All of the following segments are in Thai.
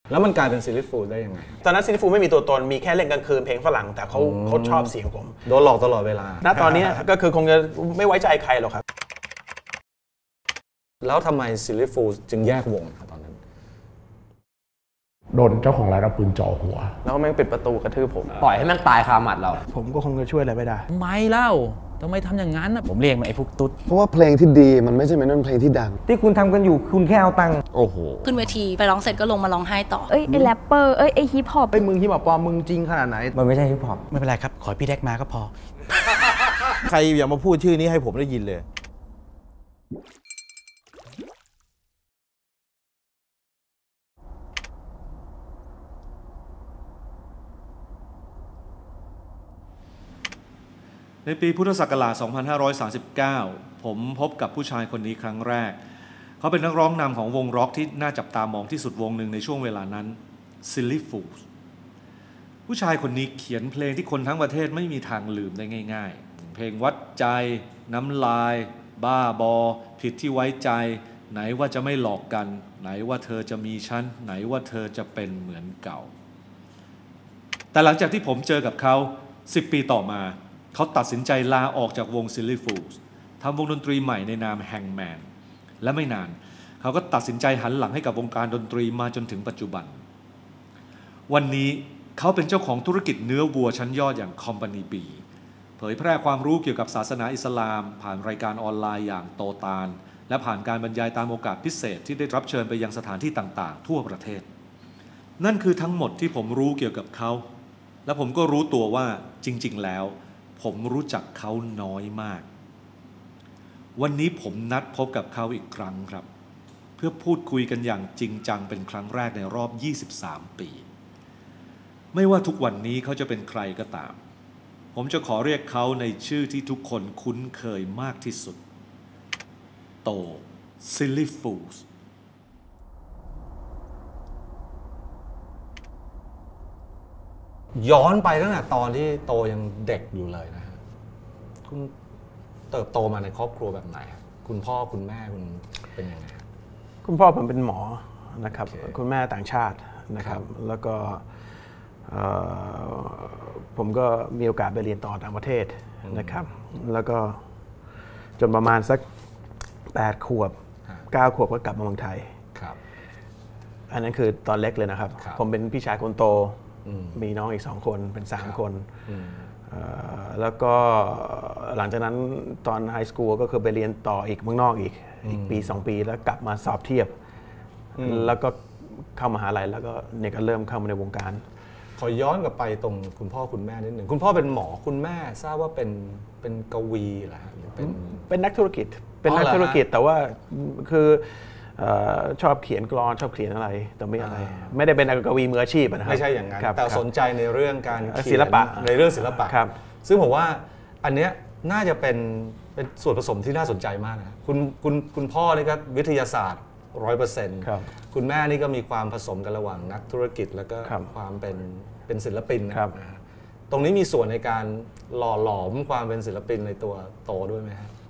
แล้วมันกลายเป็นซิลลี่ฟูลได้ยังไงตอนนั้นซิลลี่ฟูลไม่มีตัวตนมีแค่เล่นกลางคืนเพลงฝรั่งแต่เขาชอบเสียงผมโดนหลอกตลอดเวลาณตอนนี้ก็คือคงจะไม่ไว้ใจใครหรอกครับแล้วทำไมซิลลี่ฟูลจึงแยกวงตอนนั้นโดนเจ้าของร้านเอาปืนจ่อหัวแล้วก็แม่งปิดประตูกระทืบผมปล่อยให้มันตายคาหมัดเราผมก็คงจะช่วยอะไรไม่ได้ทำไมเล่าทำไมทำอย่างนั้นผมเรียกมันไอ้พวกตุ๊ดเพราะว่าเพลงที่ดีมันไม่ใช่เป็นเพลงที่ดังที่คุณทำกันอยู่คุณแค่เอาตังค์โอ้โหขึ้นเวทีไปร้องเสร็จก็ลงมาร้องไห้ต่อไอ้แรปเปอร์ไอ้ฮิปฮอปมึงฮิปฮอปปลอมมึงจริงขนาดไหนมันไม่ใช่ฮิปฮอปไม่เป็นไรครับขอพี่แดกมาก็พอใครอย่ามาพูดชื่อนี้ให้ผมได้ยินเลยในปีพุทธศักราช 2539 ผมพบกับผู้ชายคนนี้ครั้งแรกเขาเป็นนักร้องนำของวงร็อกที่น่าจับตามองที่สุดวงหนึ่งในช่วงเวลานั้น Silly Fools ผู้ชายคนนี้เขียนเพลงที่คนทั้งประเทศไม่มีทางลืมได้ง่ายๆเพลงวัดใจน้ำลายบ้าบอผิดที่ไว้ใจไหนว่าจะไม่หลอกกันไหนว่าเธอจะมีฉันไหนว่าเธอจะเป็นเหมือนเก่าแต่หลังจากที่ผมเจอกับเขา10 ปีต่อมาเขาตัดสินใจลาออกจากวง Silly Fools ทำวงดนตรีใหม่ในนาม Hangman และไม่นานเขาก็ตัดสินใจหันหลังให้กับวงการดนตรีมาจนถึงปัจจุบันวันนี้เขาเป็นเจ้าของธุรกิจเนื้อวัวชั้นยอดอย่าง Company B เผยแพร่ความรู้เกี่ยวกับศาสนาอิสลามผ่านรายการออนไลน์อย่างโตตาลและผ่านการบรรยายตามโอกาสพิเศษที่ได้รับเชิญไปยังสถานที่ต่างๆทั่วประเทศนั่นคือทั้งหมดที่ผมรู้เกี่ยวกับเขาและผมก็รู้ตัวว่าจริงๆแล้วผมรู้จักเขาน้อยมากวันนี้ผมนัดพบกับเขาอีกครั้งครับเพื่อพูดคุยกันอย่างจริงจังเป็นครั้งแรกในรอบ23 ปีไม่ว่าทุกวันนี้เขาจะเป็นใครก็ตามผมจะขอเรียกเขาในชื่อที่ทุกคนคุ้นเคยมากที่สุดโต Silly Fools ย้อนไปตั้งแต่ตอนที่โตยังเด็กอยู่เลยนะฮะคุณเติบโตมาในครอบครัวแบบไหนคุณพ่อคุณแม่คุณเป็นยังไงคุณพ่อผมเป็นหมอนะครับคุณแม่ต่างชาตินะครับแล้วก็ผมก็มีโอกาสไปเรียนต่อต่างประเทศนะครับแล้วก็จนประมาณสัก8 ขวบ 9 ขวบก็กลับมาเมืองไทยอันนั้นคือตอนเล็กเลยนะครับผมเป็นพี่ชายคนโตมีน้องอีก2 คนเป็น3 คนแล้วก็หลังจากนั้นตอนไฮสคูลก็คือไปเรียนต่ออีกเมืองนอกอีกปี 2 ปีแล้วกลับมาสอบเทียบแล้วก็เข้ามหาลัยแล้วก็เนี่ยก็เริ่มเข้ามาในวงการขอย้อนกลับไปตรงคุณพ่อคุณแม่นิดหนึ่งคุณพ่อเป็นหมอคุณแม่ทราบว่าเป็นกวีเหรอเป็นนักธุรกิจแต่ว่าคือชอบเขียนกลอนชอบเขียนอะไรแต่ไม่อะไรไม่ได้เป็นนักกวีมืออาชีพนะครับไม่ใช่อย่างนั้นแต่สนใจในเรื่องการเขียนศิลปะในเรื่องศิลปะซึ่งผมว่าอันเนี้ยน่าจะเป็นส่วนผสมที่น่าสนใจมากนะคุณพ่อนี่ก็วิทยาศาสตร์ 100% คุณแม่นี่ก็มีความผสมกันระหว่างนักธุรกิจแล้วก็ความเป็นศิลปินนะครับตรงนี้มีส่วนในการหล่อหลอมความเป็นศิลปินในตัวโตด้วยไหมครับ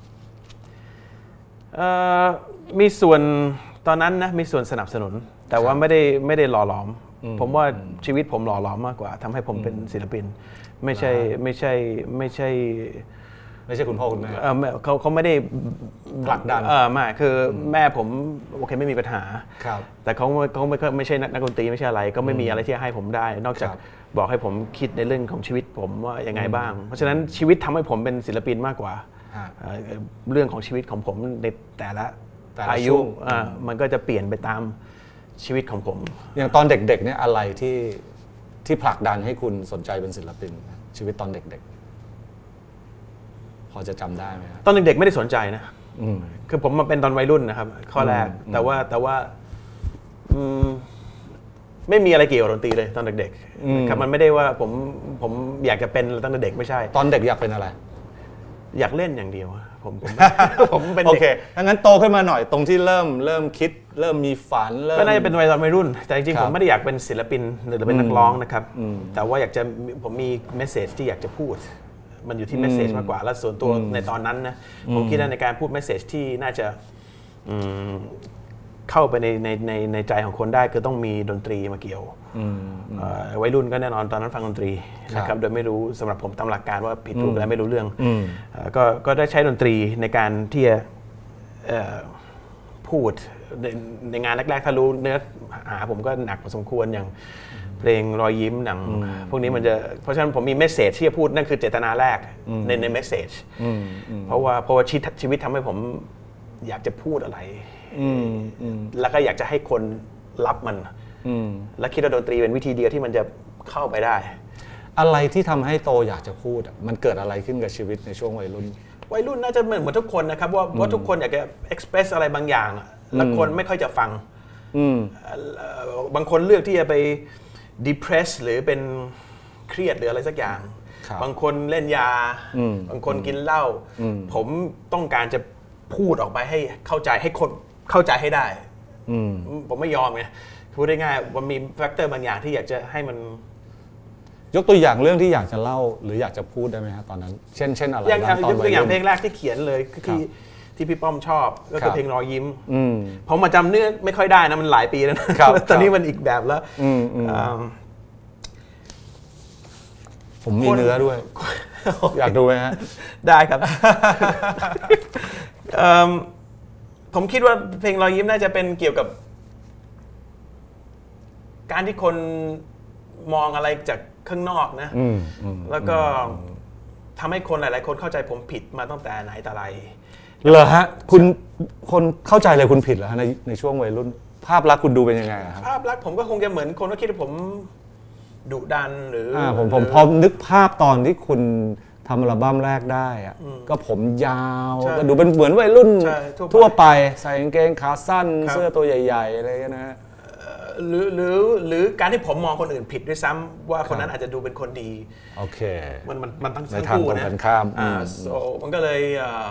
มีส่วนตอนนั้นนะมีส่วนสนับสนุนแต่ว่าไม่ได้หล่อหลอมผมว่าชีวิตผมหล่อหลอมมากกว่าทำให้ผมเป็นศิลปินไม่ใช่คุณพ่อคุณแม่เขาไม่ได้ผลักดันไม่คือแม่ผมโอเคไม่มีปัญหาแต่เขาไม่ใช่นักดนตรีไม่ใช่อะไรก็ไม่มีอะไรที่ให้ผมได้นอกจากบอกให้ผมคิดในเรื่องของชีวิตผมว่ายังไงบ้างเพราะฉะนั้นชีวิตทำให้ผมเป็นศิลปินมากกว่าเรื่องของชีวิตของผมในแต่ละอายุมันก็จะเปลี่ยนไปตามชีวิตของผมอย่างตอนเด็กๆเนี่ยอะไรที่ผลักดันให้คุณสนใจเป็นศิลปินชีวิตตอนเด็กๆพอจะจำได้ไหมตอนเด็กๆไม่ได้สนใจนะคือผมมาเป็นตอนวัยรุ่นนะครับข้อแรกแต่ว่าไม่มีอะไรเกี่ยวกับดนตรีเลยตอนเด็กๆครับมันไม่ได้ว่าผมอยากจะเป็นตั้งแต่เด็กไม่ใช่ตอนเด็กอยากเป็นอะไรอยากเล่นอย่างเดียวผมเป็นโอเคงั้นโตขึ้นมาหน่อยตรงที่เริ่มคิดเริ่มมีฝันก็น่าจะเป็นวัยรุ่นแต่จริงๆผมไม่ได้อยากเป็นศิลปินหรือเป็นนักร้องนะครับแต่ว่าผมมีเมสเซจที่อยากจะพูดมันอยู่ที่เมสเซจมากกว่าและส่วนตัวในตอนนั้นนะผมคิดว่าในการพูดเมสเซจที่น่าจะเข้าไปในใจของคนได้คือต้องมีดนตรีมาเกี่ยววัยรุ่นก็แน่นอนตอนนั้นฟังดนตรีนะครับโดยไม่รู้สำหรับผมตามหลักการว่าผิดถูกอะไรไม่รู้เรื่องก็ได้ใช้ดนตรีในการที่จะพูดในงานแรกๆถ้ารู้เนื้อหาผมก็หนักพอสมควรอย่างเพลงรอยยิ้มหนังพวกนี้มันจะเพราะฉะนั้นผมมีเมสเสจที่จะพูดนั่นคือเจตนาแรกในเมสเสจเพราะว่าชีวิตทำให้ผมอยากจะพูดอะไรแล้วก็อยากจะให้คนรับมันและคิดว่าดนตรีเป็นวิธีเดียวที่มันจะเข้าไปได้อะไรที่ทำให้โตอยากจะพูดมันเกิดอะไรขึ้นกับชีวิตในช่วงวัยรุ่นน่าจะเหมือนทุกคนนะครับว่าทุกคนอยากจะเอ็กซ์เพรสอะไรบางอย่างแล้วคนไม่ค่อยจะฟังบางคนเลือกที่จะไป depress หรือเป็นเครียดหรืออะไรสักอย่างบางคนเล่นยาบางคนกินเหล้าผมต้องการจะพูดออกไปให้เข้าใจให้คนเข้าใจให้ได้ผมไม่ยอมไงพูดได้ง่ายมันมีแฟกเตอร์บางอย่างที่อยากจะให้มันยกตัวอย่างเรื่องที่อยากจะเล่าหรืออยากจะพูดได้ไหมครับตอนนั้นเช่นอะไรอย่างตัวอย่างเพลงแรกที่เขียนเลยที่พี่ป้อมชอบก็คือเพลงรอยยิ้มผมมาจำเนื้อไม่ค่อยได้นะมันหลายปีแล้วนะตอนนี้มันอีกแบบแล้วผมมีเนื้อด้วยอยากดูไหมฮะได้ครับผมคิดว่าเพลงรอยยิ้มน่าจะเป็นเกี่ยวกับการที่คนมองอะไรจากข้างนอกนะแล้วก็ทำให้คนหลายๆคนเข้าใจผมผิดมาตั้งแต่ไหนแต่ไรเหรอฮะคุณคนเข้าใจเลยคุณผิดเหรอฮะในช่วงวัยรุ่นภาพลักษณ์คุณดูเป็นยังไงครับภาพลักษณ์ผมก็คงจะเหมือนคนก็คิดว่าผมดุดันหรือผมพอนึกภาพตอนที่คุณทำอัลบั้มแรกได้อะก็ผมยาวก็ดูเป็นเหมือนวัยรุ่นทั่วไปใส่กางเกงขาสั้นเสื้อตัวใหญ่ๆอะไรอย่างเงี้ยนะหรือการที่ผมมองคนอื่นผิดด้วยซ้ำว่าคนนั้นอาจจะดูเป็นคนดีโอเคมันทั้งคู่นะมันก็เลย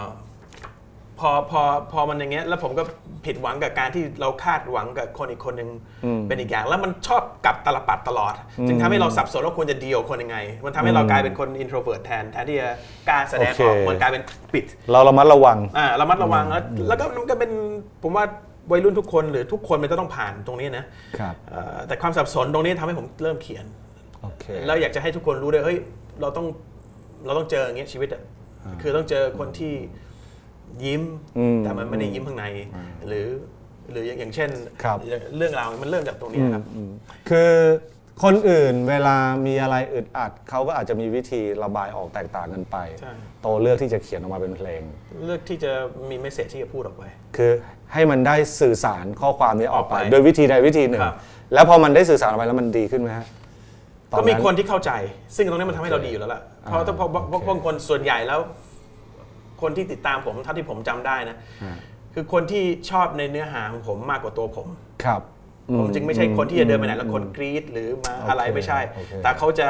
พอมันอย่างเงี้ยแล้วผมก็ผิดหวังกับการที่เราคาดหวังกับคนอีกคนหนึ่งเป็นอีกอย่างแล้วมันชอบกลับตลปัดตลอดจึงทำให้เราสับสนว่าควรจะดีกับคนยังไงมันทำให้เรากลายเป็นคน introvert แทนที่จะกล้าแสดงออกมันกลายเป็นปิดเราระมัดระวังระมัดระวังแล้วก็มันก็เป็นผมว่าวัยรุ่นทุกคนหรือทุกคนมันจะต้องผ่านตรงนี้นะแต่ความสับสนตรงนี้ทำให้ผมเริ่มเขียนแล้วอยากจะให้ทุกคนรู้ด้วยเฮ้ยเราต้องเจออย่างเงี้ยชีวิตอ่ะคือต้องเจอคนที่ยิ้มแต่มันไม่ได้ยิ้มข้างในหรืออย่างเช่นเรื่องราวมันเริ่มจากตรงนี้ครับคือคนอื่นเวลามีอะไรอึดอัดเขาก็อาจจะมีวิธีระบายออกแตกต่างกันไปโตเลือกที่จะเขียนออกมาเป็นเพลงเลือกที่จะมีเมสเสจที่จะพูดออกไปคือให้มันได้สื่อสารข้อความนี้ออกไปโดยวิธีใดวิธีหนึ่งแล้วพอมันได้สื่อสารออกไปแล้วมันดีขึ้นไหมฮะก็มีคนที่เข้าใจซึ่งตรงนี้มันทำให้เราดีอยู่แล้วล่ะเพราะบางคนส่วนใหญ่แล้วคนที่ติดตามผมเท่าที่ผมจำได้นะคือคนที่ชอบในเนื้อหาของผมมากกว่าตัวผมครับผมจึงไม่ใช่คนที่จะเดินไปไหนแล้วคนกรี๊ดหรือมาอะไรไม่ใช่แต่เขาจะ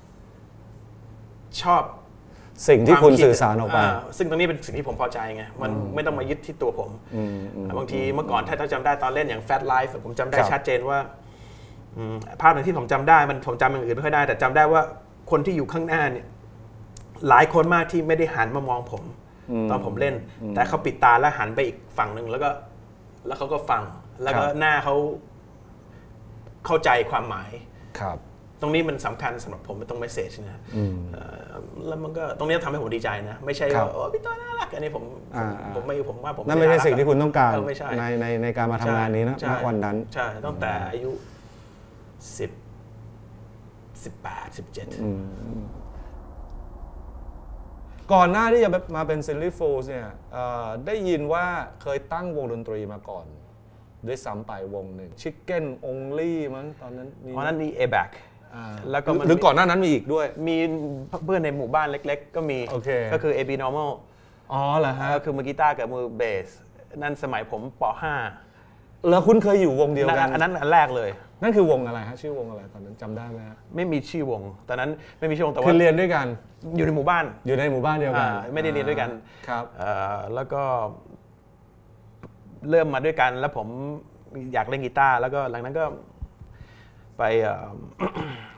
ชอบสิ่งที่คุณสื่อสารออกไปซึ่งตรงนี้เป็นสิ่งที่ผมพอใจไงมันไม่ต้องมายึดที่ตัวผมบางทีเมื่อก่อนถ้าจำได้ตอนเล่นอย่าง Fat Life ผมจำได้ชัดเจนว่าภาพหนึ่งที่ผมจำได้ผมจำอย่างอื่นไม่ค่อยได้แต่จำได้ว่าคนที่อยู่ข้างหน้าเนี่ยหลายคนมากที่ไม่ได้หันมามองผมตอนผมเล่นแต่เขาปิดตาแล้วหันไปอีกฝั่งหนึ่งแล้วเขาก็ฟังแล้วก็หน้าเขาเข้าใจความหมายตรงนี้มันสำคัญสำหรับผมเป็นตรงเมสเสจนะแล้วมันก็ตรงนี้ทำให้ผมดีใจนะไม่ใช่ว่าโอ้พี่ต้อน่ารักอันนี้ผมว่าผมนั่นไม่ใช่สิ่งที่คุณต้องการในการมาทำงานนี้นะวันนั้นใช่ตั้งแต่อายุ18 17 ก่อนหน้าที่จะมาเป็น Silly Fools เนี่ยได้ยินว่าเคยตั้งวงดนตรีมาก่อนด้วยซ้ำไปวงหนึ่ง Chicken Only มั้งตอนนั้นมี A-Back แล้วก็หรือก่อนหน้านั้นมีอีกด้วยมีเพื่อนในหมู่บ้านเล็กๆก็มีก็คือ AB Normal อ๋อเหรอฮะก็คือมือกีตาร์กับมือเบสนั่นสมัยผมป.5 แล้วคุณเคยอยู่วงเดียวกันอันนั้นอันแรกเลยนั่นคือวงอะไรฮะชื่อวงอะไรตอนนั้นจำได้ไหมฮะไม่มีชื่อวงตอนนั้นไม่มีชื่อวงแต่ว่าคือเรียนด้วยกันอยู่ในหมู่บ้านเดียวกันไม่ได้เรียนด้วยกันครับแล้วก็เริ่มมาด้วยกันแล้วผมอยากเล่นกีตาร์แล้วก็หลังนั้นก็ไป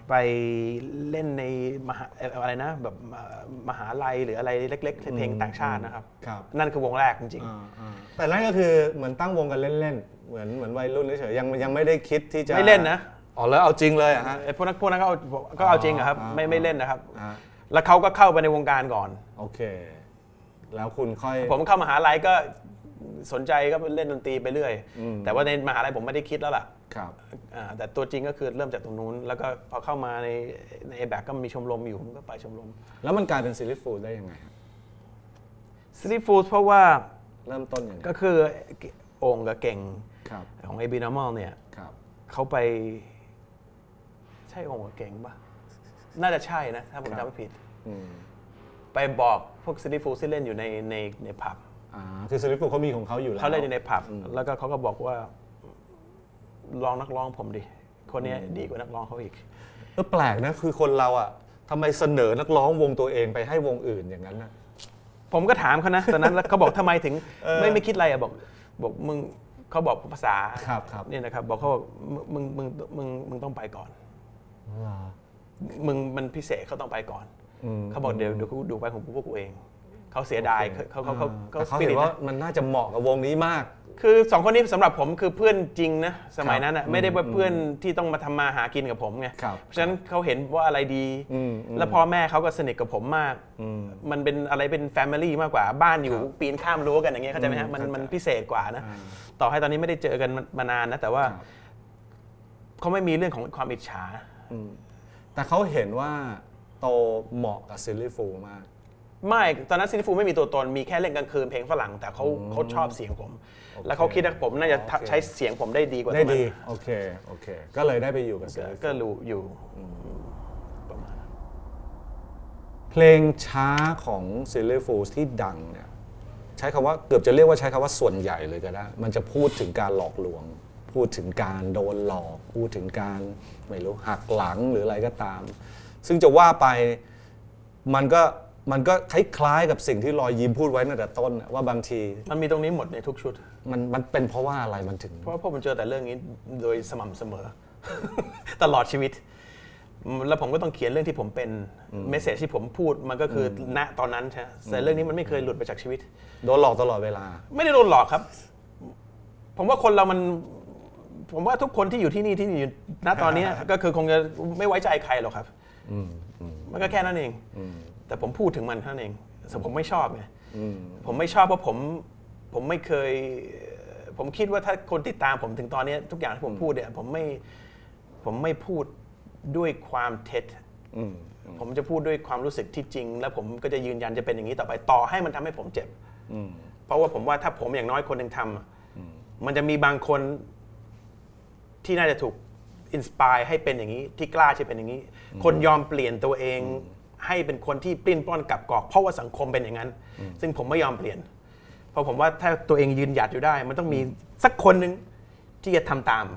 ไปเล่นในอะไรนะแบบมหาลัยหรืออะไรเล็กๆเพลงต่างชาตินะครับนั่นคือวงแรกจริงๆแต่นั่นก็คือเหมือนตั้งวงกันเล่นๆเหมือนวัยรุ่นเฉยๆยังไม่ได้คิดที่จะไม่เล่นนะอ๋อแล้วเอาจริงเลยฮะพวกนั้นก็เอาจริงครับไม่เล่นนะครับแล้วเขาก็เข้าไปในวงการก่อนโอเคแล้วคุณค่อยผมเข้ามหาลัยก็สนใจก็เล่นดนตรีไปเรื่อยแต่ว่าในมหาลัยผมไม่ได้คิดแล้วล่ะแต่ตัวจริงก็คือเริ่มจากตรงนู้นแล้วก็พอเข้ามาในแบกก็มีชมรมอยู่ผมก็ไปชมรมแล้วมันกลายเป็นซิลลี่ฟูดได้ยังไงซิลลี่ฟูดเพราะว่าเริ่มต้นอย่างไรก็คือโอ่งกับเก่งของ AB Normal เนี่ยเขาไปใช่โอ่งกับเก่งป่ะน่าจะใช่นะถ้าผมจำไม่ผิดไปบอกพวกซิลลี่ฟูดที่เล่นอยู่ในผับคือซิลลี่ฟูดเขามีของเขาอยู่แล้วเขาเล่นอยู่ในผับแล้วก็เขาก็บอกว่าลองนักร้องผมดิคนนี้ดีกว่านักร้องเขาอีกแปลกนะคือคนเราอ่ะทำไมเสนอนักร้องวงตัวเองไปให้วงอื่นอย่างนั้นนะผมก็ถามเขานะตอนนั้นแล้วเขาบอกทำไมถึงไม่คิดอะไรอ่ะบอกมึงเขาบอกภาษาเนี่ยนะครับบอกเขาบอกมึงต้องไปก่อนมึงมันพิเศษเขาต้องไปก่อนเขาบอกเดี๋ยวดูไปของพวกกูเองเขาเสียดายเขาเห็นว่ามันน่าจะเหมาะกับวงนี้มากคือ2คนนี้สำหรับผมคือเพื่อนจริงนะสมัยนั้นไม่ได้ว่าเพื่อนที่ต้องมาทำมาหากินกับผมไงเพราะฉะนั้นเขาเห็นว่าอะไรดีแล้วพ่อแม่เขาก็สนิทกับผมมากมันเป็นอะไรเป็นแฟมิลี่มากกว่าบ้านอยู่ปีนข้ามรั้วกันอย่างเงี้ยเข้าใจไหมฮะมันพิเศษกว่านะต่อให้ตอนนี้ไม่ได้เจอกันมานานนะแต่ว่าเขาไม่มีเรื่องของความอิจฉาแต่เขาเห็นว่าโตเหมาะกับซิลลี่ฟูมากไม่ตอนนั้นซิลลี่ฟูไม่มีตัวตนมีแค่เล่นกลางคืนเพลงฝรั่งแต่เขาชอบเสียงผมแล้วเขาคิดว่าผมน่าจะใช้เสียงผมได้ดีกว่าได้ดีโอเคก็เลยได้ไปอยู่กับก็รู้อยู่ประมาณเพลงช้าของซิลลี่ฟูที่ดังเนี่ยใช้คำว่าเกือบจะเรียกว่าใช้คำว่าส่วนใหญ่เลยก็ได้มันจะพูดถึงการหลอกลวงพูดถึงการโดนหลอกพูดถึงการไม่รู้หักหลังหรืออะไรก็ตามซึ่งจะว่าไปมันก็คล้ายๆกับสิ่งที่รอยยิ้มพูดไว้ตั้งแต่ต้นว่าบางทีมันมีตรงนี้หมดในทุกชุดมันเป็นเพราะว่าอะไรมันถึงเพราะผมเจอแต่เรื่องนี้โดยสม่ำเสมอ ตลอดชีวิตแล้วผมก็ต้องเขียนเรื่องที่ผมเป็นเมสเสจที่ผมพูดมันก็คือณตอนนั้นใช่แต่เรื่องนี้มันไม่เคยหลุดไปจากชีวิตโดนหลอกตลอดเวลาไม่ได้โดนหลอกครับผมว่าคนเราผมว่าทุกคนที่อยู่ที่นี่ที่อยู่ณตอนนี้ก็คือคงจะไม่ไว้ใจใครหรอกครับมันก็แค่นั้นเองแต่ผมพูดถึงมันเท่านั้นเองแต่ผมไม่ชอบไงผมไม่ชอบเพราะผมไม่เคยผมคิดว่าถ้าคนติดตามผมถึงตอนนี้ทุกอย่างที่ผมพูดเนี่ยผมไม่พูดด้วยความเท็จผมจะพูดด้วยความรู้สึกที่จริงแล้วผมก็จะยืนยันจะเป็นอย่างนี้ต่อไปต่อให้มันทำให้ผมเจ็บเพราะว่าผมว่าถ้าผมอย่างน้อยคนหนึ่งทำมันจะมีบางคนที่น่าจะถูกอินสปายให้เป็นอย่างนี้ที่กล้าที่เป็นอย่างนี้คนยอมเปลี่ยนตัวเองให้เป็นคนที่ปลิ้นปล้อนกับกอกเพราะว่าสังคมเป็นอย่างนั้นซึ่งผมไม่ยอมเปลี่ยนเพราะผมว่าถ้าตัวเองยืนหยัดอยู่ได้มันต้องมีสักคนหนึ่งที่จะทำตาม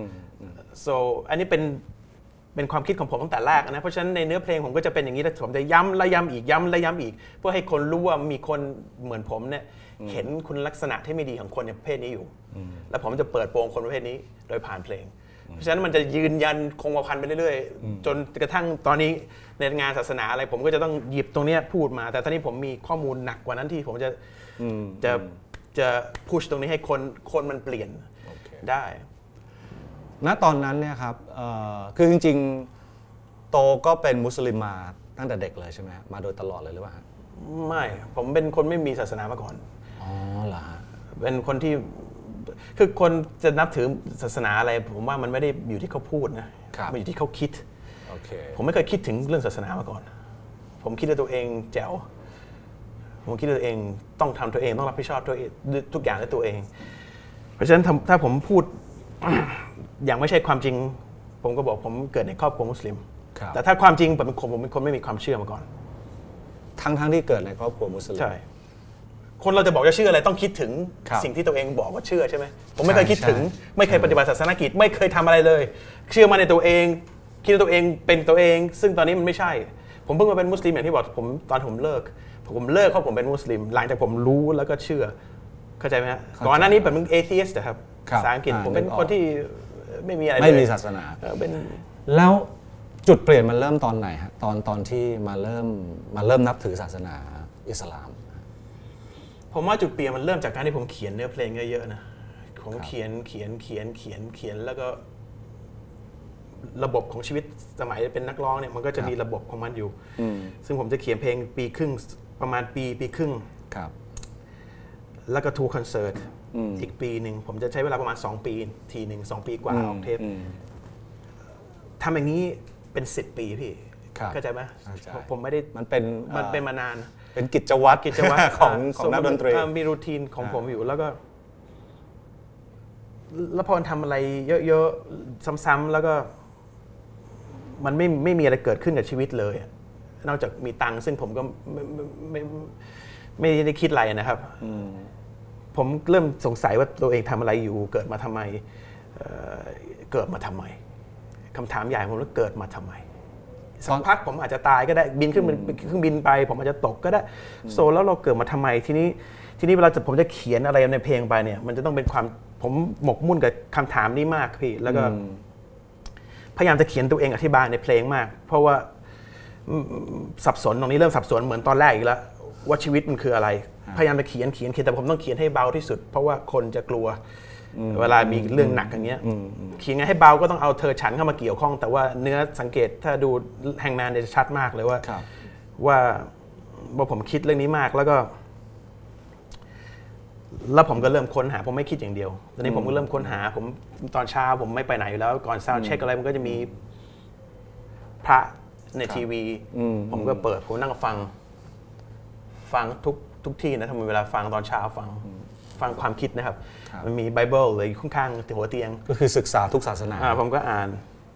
so อันนี้เป็นความคิดของผมตั้งแต่แรกนะเพราะฉะนั้นในเนื้อเพลงผมก็จะเป็นอย่างนี้แล้วผมจะย้ำและย้ำอีกย้ำและย้ำอีกเพื่อให้คนรู้ว่ามีคนเหมือนผมเนี่ยเห็นคุณลักษณะที่ไม่ดีของคนในประเภทนี้อยู่แล้วผมจะเปิดโปงคนประเภทนี้โดยผ่านเพลงเพราะฉะนั้นมันจะยืนยันคงกระพันไปเรื่อยๆจนกระทั่งตอนนี้ในงานศาสนาอะไรผมก็จะต้องหยิบตรงนี้พูดมาแต่ตอนนี้ผมมีข้อมูลหนักกว่านั้นที่ผมจะพุชตรงนี้ให้คนมันเปลี่ยนได้ณตอนนั้นเนี่ยครับคือจริงๆโตก็เป็นมุสลิมมาตั้งแต่เด็กเลยใช่ไหมมาโดยตลอดเลยหรือเปล่าไม่ผมเป็นคนไม่มีศาสนามาก่อนอ๋อเหรอเป็นคนที่คือคนจะนับถือศาสนาอะไรผมว่ามันไม่ได้อยู่ที่เขาพูดนะมันอยู่ที่เขาคิดผมไม่เคยคิดถึงเรื่องศาสนามาก่อนผมคิดว่าตัวเองแจ๋วผมคิดว่าตัวเองต้องทำตัวเองต้องรับผิดชอบตัวเองทุกอย่างด้วยตัวเองเพราะฉะนั้นถ้าผมพูด อย่างไม่ใช่ความจริงผมก็บอกผมเกิดในครอบครัวมุสลิมแต่ถ้าความจริงผมเป็นคนไม่มีความเชื่อมาก่อนทั้งที่เกิดในครอบครัวมุสลิมใช่คนเราจะบอกจะเชื่ออะไรต้องคิดถึงสิ่งที่ตัวเองบอกว่าเชื่อใช่ไหมผมไม่เคยคิดถึงไม่เคยปฏิบัติศาสนกิจไม่เคยทำอะไรเลยเชื่อมาในตัวเองคิดว่าตัวเองเป็นตัวเองซึ่งตอนนี้มันไม่ใช่ผมเพิ่งมาเป็นมุสลิมอย่างที่บอกผมตอนผมเลิกเพราะผมเป็นมุสลิมหลังจากผมรู้แล้วก็เชื่อเข้าใจไหมฮะก่อนหน้านี้ผมเป็นเอธีอิสต์ครับภาษาอังกฤษผมเป็นคนที่ไม่มีอะไรไม่มีศาสนาเป็นแล้วจุดเปลี่ยนมันเริ่มตอนไหนฮะตอนที่มาเริ่มนับถือศาสนาอิสลามผมว่าจุดเปลี่ยนมันเริ่มจากการที่ผมเขียนเนื้อเพลงเยอะๆนะผมเขียนแล้วก็ระบบของชีวิตสมัยเป็นนักร้องเนี่ยมันก็จะมีระบบของมันอยู่ซึ่งผมจะเขียนเพลงปีครึ่งประมาณปีครึ่งแล้วก็ทัวร์คอนเสิร์ตอีกปีหนึ่งผมจะใช้เวลาประมาณ2 ปีทีหนึ่ง2 ปีกว่าออกเทปทำอย่างนี้เป็น10 ปีพี่เข้าใจไหมผมไม่ได้มันเป็นมานานเป็นกิจวัตรของนักดนตรีมีรูทีนของผมอยู่แล้วพอทำอะไรเยอะๆซ้ำๆแล้วก็มันไม่มีอะไรเกิดขึ้นกับชีวิตเลยนอกจากมีตังค์ซึ่งผมก็ไม่ได้คิดอะไรนะครับผมเริ่มสงสัยว่าตัวเองทำอะไรอยู่เกิดมาทำไมคำถามใหญ่ผมว่าเกิดมาทำไมสักพักผมอาจจะตายก็ได้บินขึ้นเครื่องบินไปผมอาจจะตกก็ได้แล้วเราเกิดมาทำไมทีนี้เวลาผมจะเขียนอะไรในเพลงไปเนี่ยมันจะต้องเป็นความผมหมกมุ่นกับคำถามนี้มากพี่แล้วก็พยายามจะเขียนตัวเองอธิบายในเพลงมากเพราะว่าสับสนตรงนี้เริ่มสับสนเหมือนตอนแรกอีกแล้วว่าชีวิตมันคืออะไรพยายามจะเขียนแต่ผมต้องเขียนให้เบาที่สุดเพราะว่าคนจะกลัวเวลามีเรื่องหนักอย่างเงี้ยเขียนไงให้เบาก็ต้องเอาเธอฉันเข้ามาเกี่ยวข้องแต่ว่าเนื้อสังเกตถ้าดูแฮงแมนจะชัดมากเลยว่าผมคิดเรื่องนี้มากแล้วผมก็เริ่มค้นหาผมไม่คิดอย่างเดียวตอนนี้ผมก็เริ่มค้นหาผมตอนเช้าผมไม่ไปไหนอยู่แล้วก่อนซาวด์เช็คอะไรมันก็จะมีพระในทีวีผมก็เปิดผมนั่งฟังทุกที่นะทำเวลาฟังตอนเช้าฟังความคิดนะครับมันมีไบเบิลเลยข้างๆหัวเตียงก็คือศึกษาทุกศาสนาผมก็อ่าน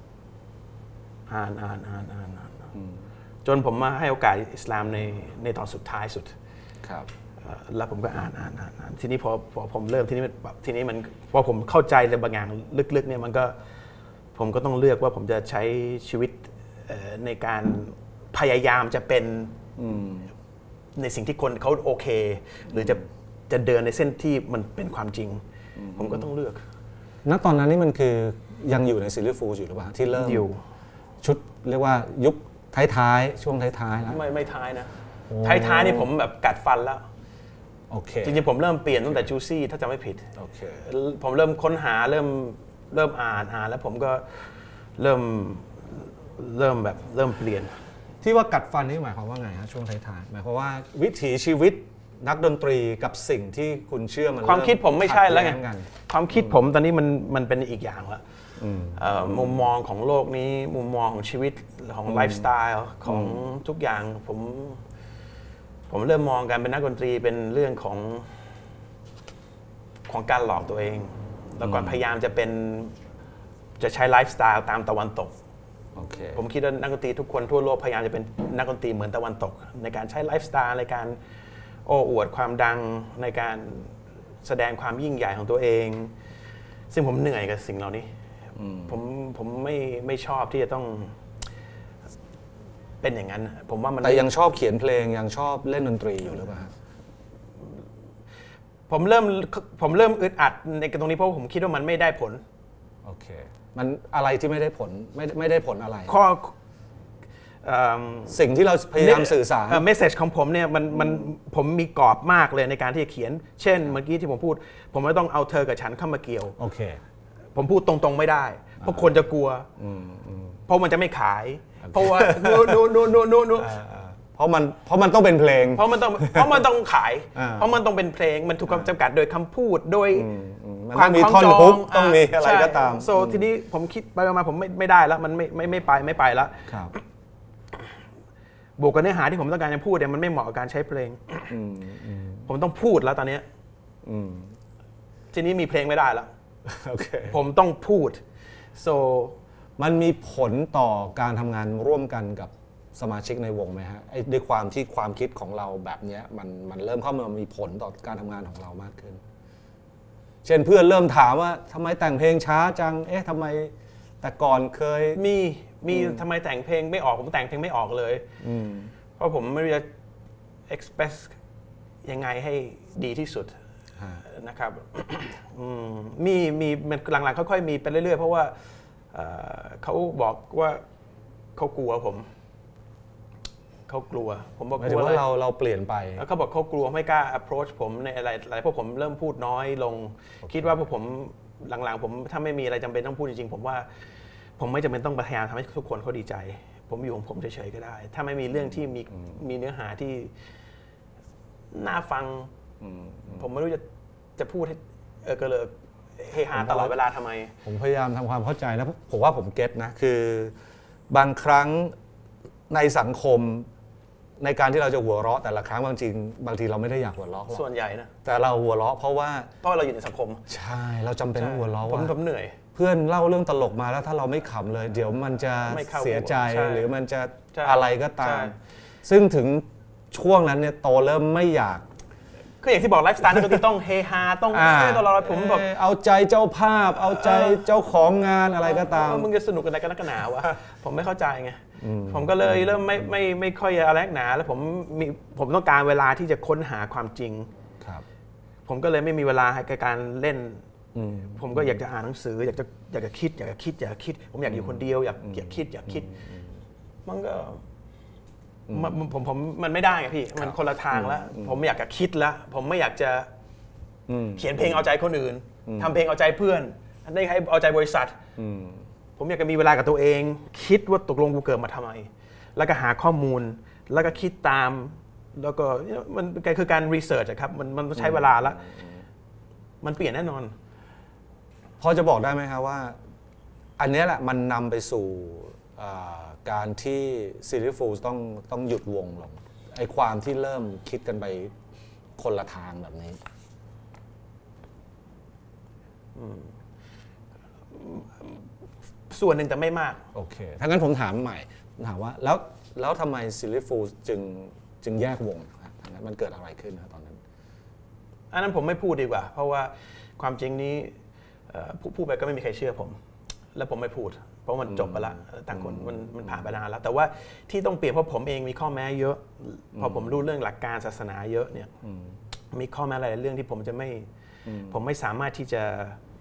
จนผมมาให้โอกาสอิสลามในตอนสุดท้ายสุดแล้วผมก็อ่านทีนี้พอผมเริ่มทีนี้มันพอผมเข้าใจในบางอย่างลึกๆเนี่ยมันก็ผมก็ต้องเลือกว่าผมจะใช้ชีวิตในการพยายามจะเป็นในสิ่งที่คนเขาโอเคหรือจะเดินในเส้นที่มันเป็นความจริงผมก็ต้องเลือกณตอนนั้นนี่มันคือยังอยู่ในซิลลิฟูลอยู่หรือเปล่าที่เริ่มอยู่ชุดเรียกว่ายุคท้ายๆช่วงท้ายๆแล้วไม่ท้ายนะท้ายๆนี่ผมแบบกัดฟันแล้วโอเคจริงๆผมเริ่มเปลี่ยนตั้งแต่จูซี่ถ้าจำไม่ผิดโอเคผมเริ่มค้นหาเริ่มอ่านแล้วผมก็เริ่มเปลี่ยนที่ว่ากัดฟันนี่หมายความว่าไงฮะช่วงท้ายๆหมายความว่าวิถีชีวิตนักดนตรีกับสิ่งที่คุณเชื่อมันความคิดผมไม่ใช่แล้วไงความคิดผมตอนนี้มันเป็นอีกอย่างแล้วมุมมองของโลกนี้มุมมองของชีวิตของไลฟ์สไตล์ของทุกอย่างผมเริ่มมองการเป็นนักดนตรีเป็นเรื่องของการหลอกตัวเองแล้วก่อนพยายามจะใช้ไลฟ์สไตล์ตามตะวันตกผมคิดว่านักดนตรีทุกคนทั่วโลกพยายามจะเป็นนักดนตรีเหมือนตะวันตกในการใช้ไลฟ์สไตล์ในการโอ้อวดความดังในการแสดงความยิ่งใหญ่ของตัวเองซึ่งผมเหนื่อยกับสิ่งเหล่านี้ผมไม่ชอบที่จะต้องเป็นอย่างนั้นผมว่ามันแต่ยังชอบเขียนเพลงยังชอบเล่นดนตรีอยู่หรือเปล่าผมเริ่มอึดอัดในตรงนี้เพราะผมคิดว่ามันไม่ได้ผลโอเคมันอะไรที่ไม่ได้ผลไม่ได้ผลอะไรสิ่งที่เราพยายามสื่อสารเมสเซจของผมเนี่ยผมมีกรอบมากเลยในการที่จะเขียนเช่นเมื่อกี้ที่ผมพูดผมไม่ต้องเอาเธอกับฉันเข้ามาเกี่ยวโอเคผมพูดตรงๆไม่ได้เพราะคนจะกลัวเพราะมันจะไม่ขายเพราะว่าเพราะมันต้องเป็นเพลงเพราะมันต้องขายเพราะมันต้องเป็นเพลงมันถูกจำกัดโดยคำพูดโดยความมีท่อนฮุกต้องมีอะไรก็ตามโซทีนี้ผมคิดไปมาผมไม่ได้แล้วมันไม่ไปแล้วบวกกับเนื้อหาที่ผมต้องการจะพูดเนี่ยมันไม่เหมาะกับการใช้เพลงผมต้องพูดแล้วตอนนี้ทีนี้มีเพลงไม่ได้แล้วผมต้องพูดมันมีผลต่อการทำงานร่วมกันกับสมาชิกในวงไหมฮะด้วยความที่ความคิดของเราแบบนี้มันเริ่มเข้ามามีผลต่อการทำงานของเรามากขึ้นเช่นเพื่อนเริ่มถามว่าทำไมแต่งเพลงช้าจังทำไมแต่ก่อนเคยมีทำไมแต่งเพลงไม่ออกผมแต่งเพลงไม่ออกเลยเพราะผมไม่รู้จะ express ยังไงให้ดีที่สุดนะครับมีมันหลังๆค่อยๆมีไปเรื่อยๆเพราะว่าเขาบอกว่าเขากลัวผมเขากลัวผมบอกหมายถึงว่าเราเปลี่ยนไปแล้วเขาบอกเขากลัวไม่กล้า approach ผมในอะไรเพราะผมเริ่มพูดน้อยลงคิดว่าพอผมหลังๆผมถ้าไม่มีอะไรจำเป็นต้องพูดจริงๆผมว่าผมไม่จำเป็นต้องพยายามทำให้ทุกคนเขาดีใจผมอยู่ของผมเฉยๆก็ได้ถ้าไม่มีเรื่องที่มีเนื้อหาที่น่าฟังผมไม่รู้จะพูดให้ก็เลยเฮฮาตลอดเวลาทำไมผมพยายามทำความเข้าใจนะผมว่าผมเก็ตนะคือบางครั้งในสังคมในการที่เราจะหัวเราะแต่ละครั้งบางทีเราไม่ได้อยากหัวเราะส่วนใหญ่นะแต่เราหัวเราะเพราะว่าเราอยู่ในสังคมใช่เราจำเป็นต้องหัวเราะว่าผมเหนื่อยเพื่อนเล่าเรื่องตลกมาแล้วถ้าเราไม่ขำเลยเดี๋ยวมันจะเสียใจหรือมันจะอะไรก็ตามซึ่งถึงช่วงนั้นเนี่ยโตเริ่มไม่อยากก็อย่างที่บอกไลฟ์สไตล์นักดนตรีต้องเฮฮาต้องตลอดผมแบบเอาใจเจ้าภาพเอาใจเจ้าของงานอะไรก็ตามมึงจะสนุกกันอะไรกันนักหนาวะผมไม่เข้าใจไงผมก็เลยเริ่มไม่ค่อยอะไรนักหนาแล้วผมต้องการเวลาที่จะค้นหาความจริงผมก็เลยไม่มีเวลาให้การเล่นผมก็อยากจะอ่านหนังสืออยากจะคิดผมอยากอยู่คนเดียวอยากคิดมันก็ผมมันไม่ได้ไงพี่มันคนละทางแล้วผมอยากจะคิดแล้วผมไม่อยากจะเขียนเพลงเอาใจคนอื่นทำเพลงเอาใจเพื่อนได้ให้เอาใจบริษัทผมอยากจะมีเวลากับตัวเองคิดว่าตกลงกูเกิดมาทำไมแล้วก็หาข้อมูลแล้วก็คิดตามแล้วก็มันคือการรีเสิร์ชครับมันต้องใช้เวลาแล้วมันเปลี่ยนแน่นอนพอจะบอกได้ไหมครับว่าอันนี้แหละมันนำไปสู่การที่ซิลลี่ฟูลส์ต้องหยุดวงลงไอ้ความที่เริ่มคิดกันไปคนละทางแบบนี้ส่วนหนึ่งแต่ไม่มากโอเคถ้างั้นผมถามใหม่ถามว่าแล้วทำไมซิลลี่ฟูลส์จึงแยกวงมันเกิดอะไรขึ้นตอนนั้นอันนั้นผมไม่พูดดีกว่าเพราะว่าความจริงนี้พูดไปก็ไม่มีใครเชื่อผมแล้วผมไม่พูดเพราะมันจบไปละต่างคนมันผ่านไปนานแล้วแต่ว่าที่ต้องเปลี่ยนเพราะผมเองมีข้อแม้เยอะพอผมรู้เรื่องหลักการศาสนาเยอะเนี่ยมีข้อแม้หลายเรื่องที่ผมไม่สามารถที่จะ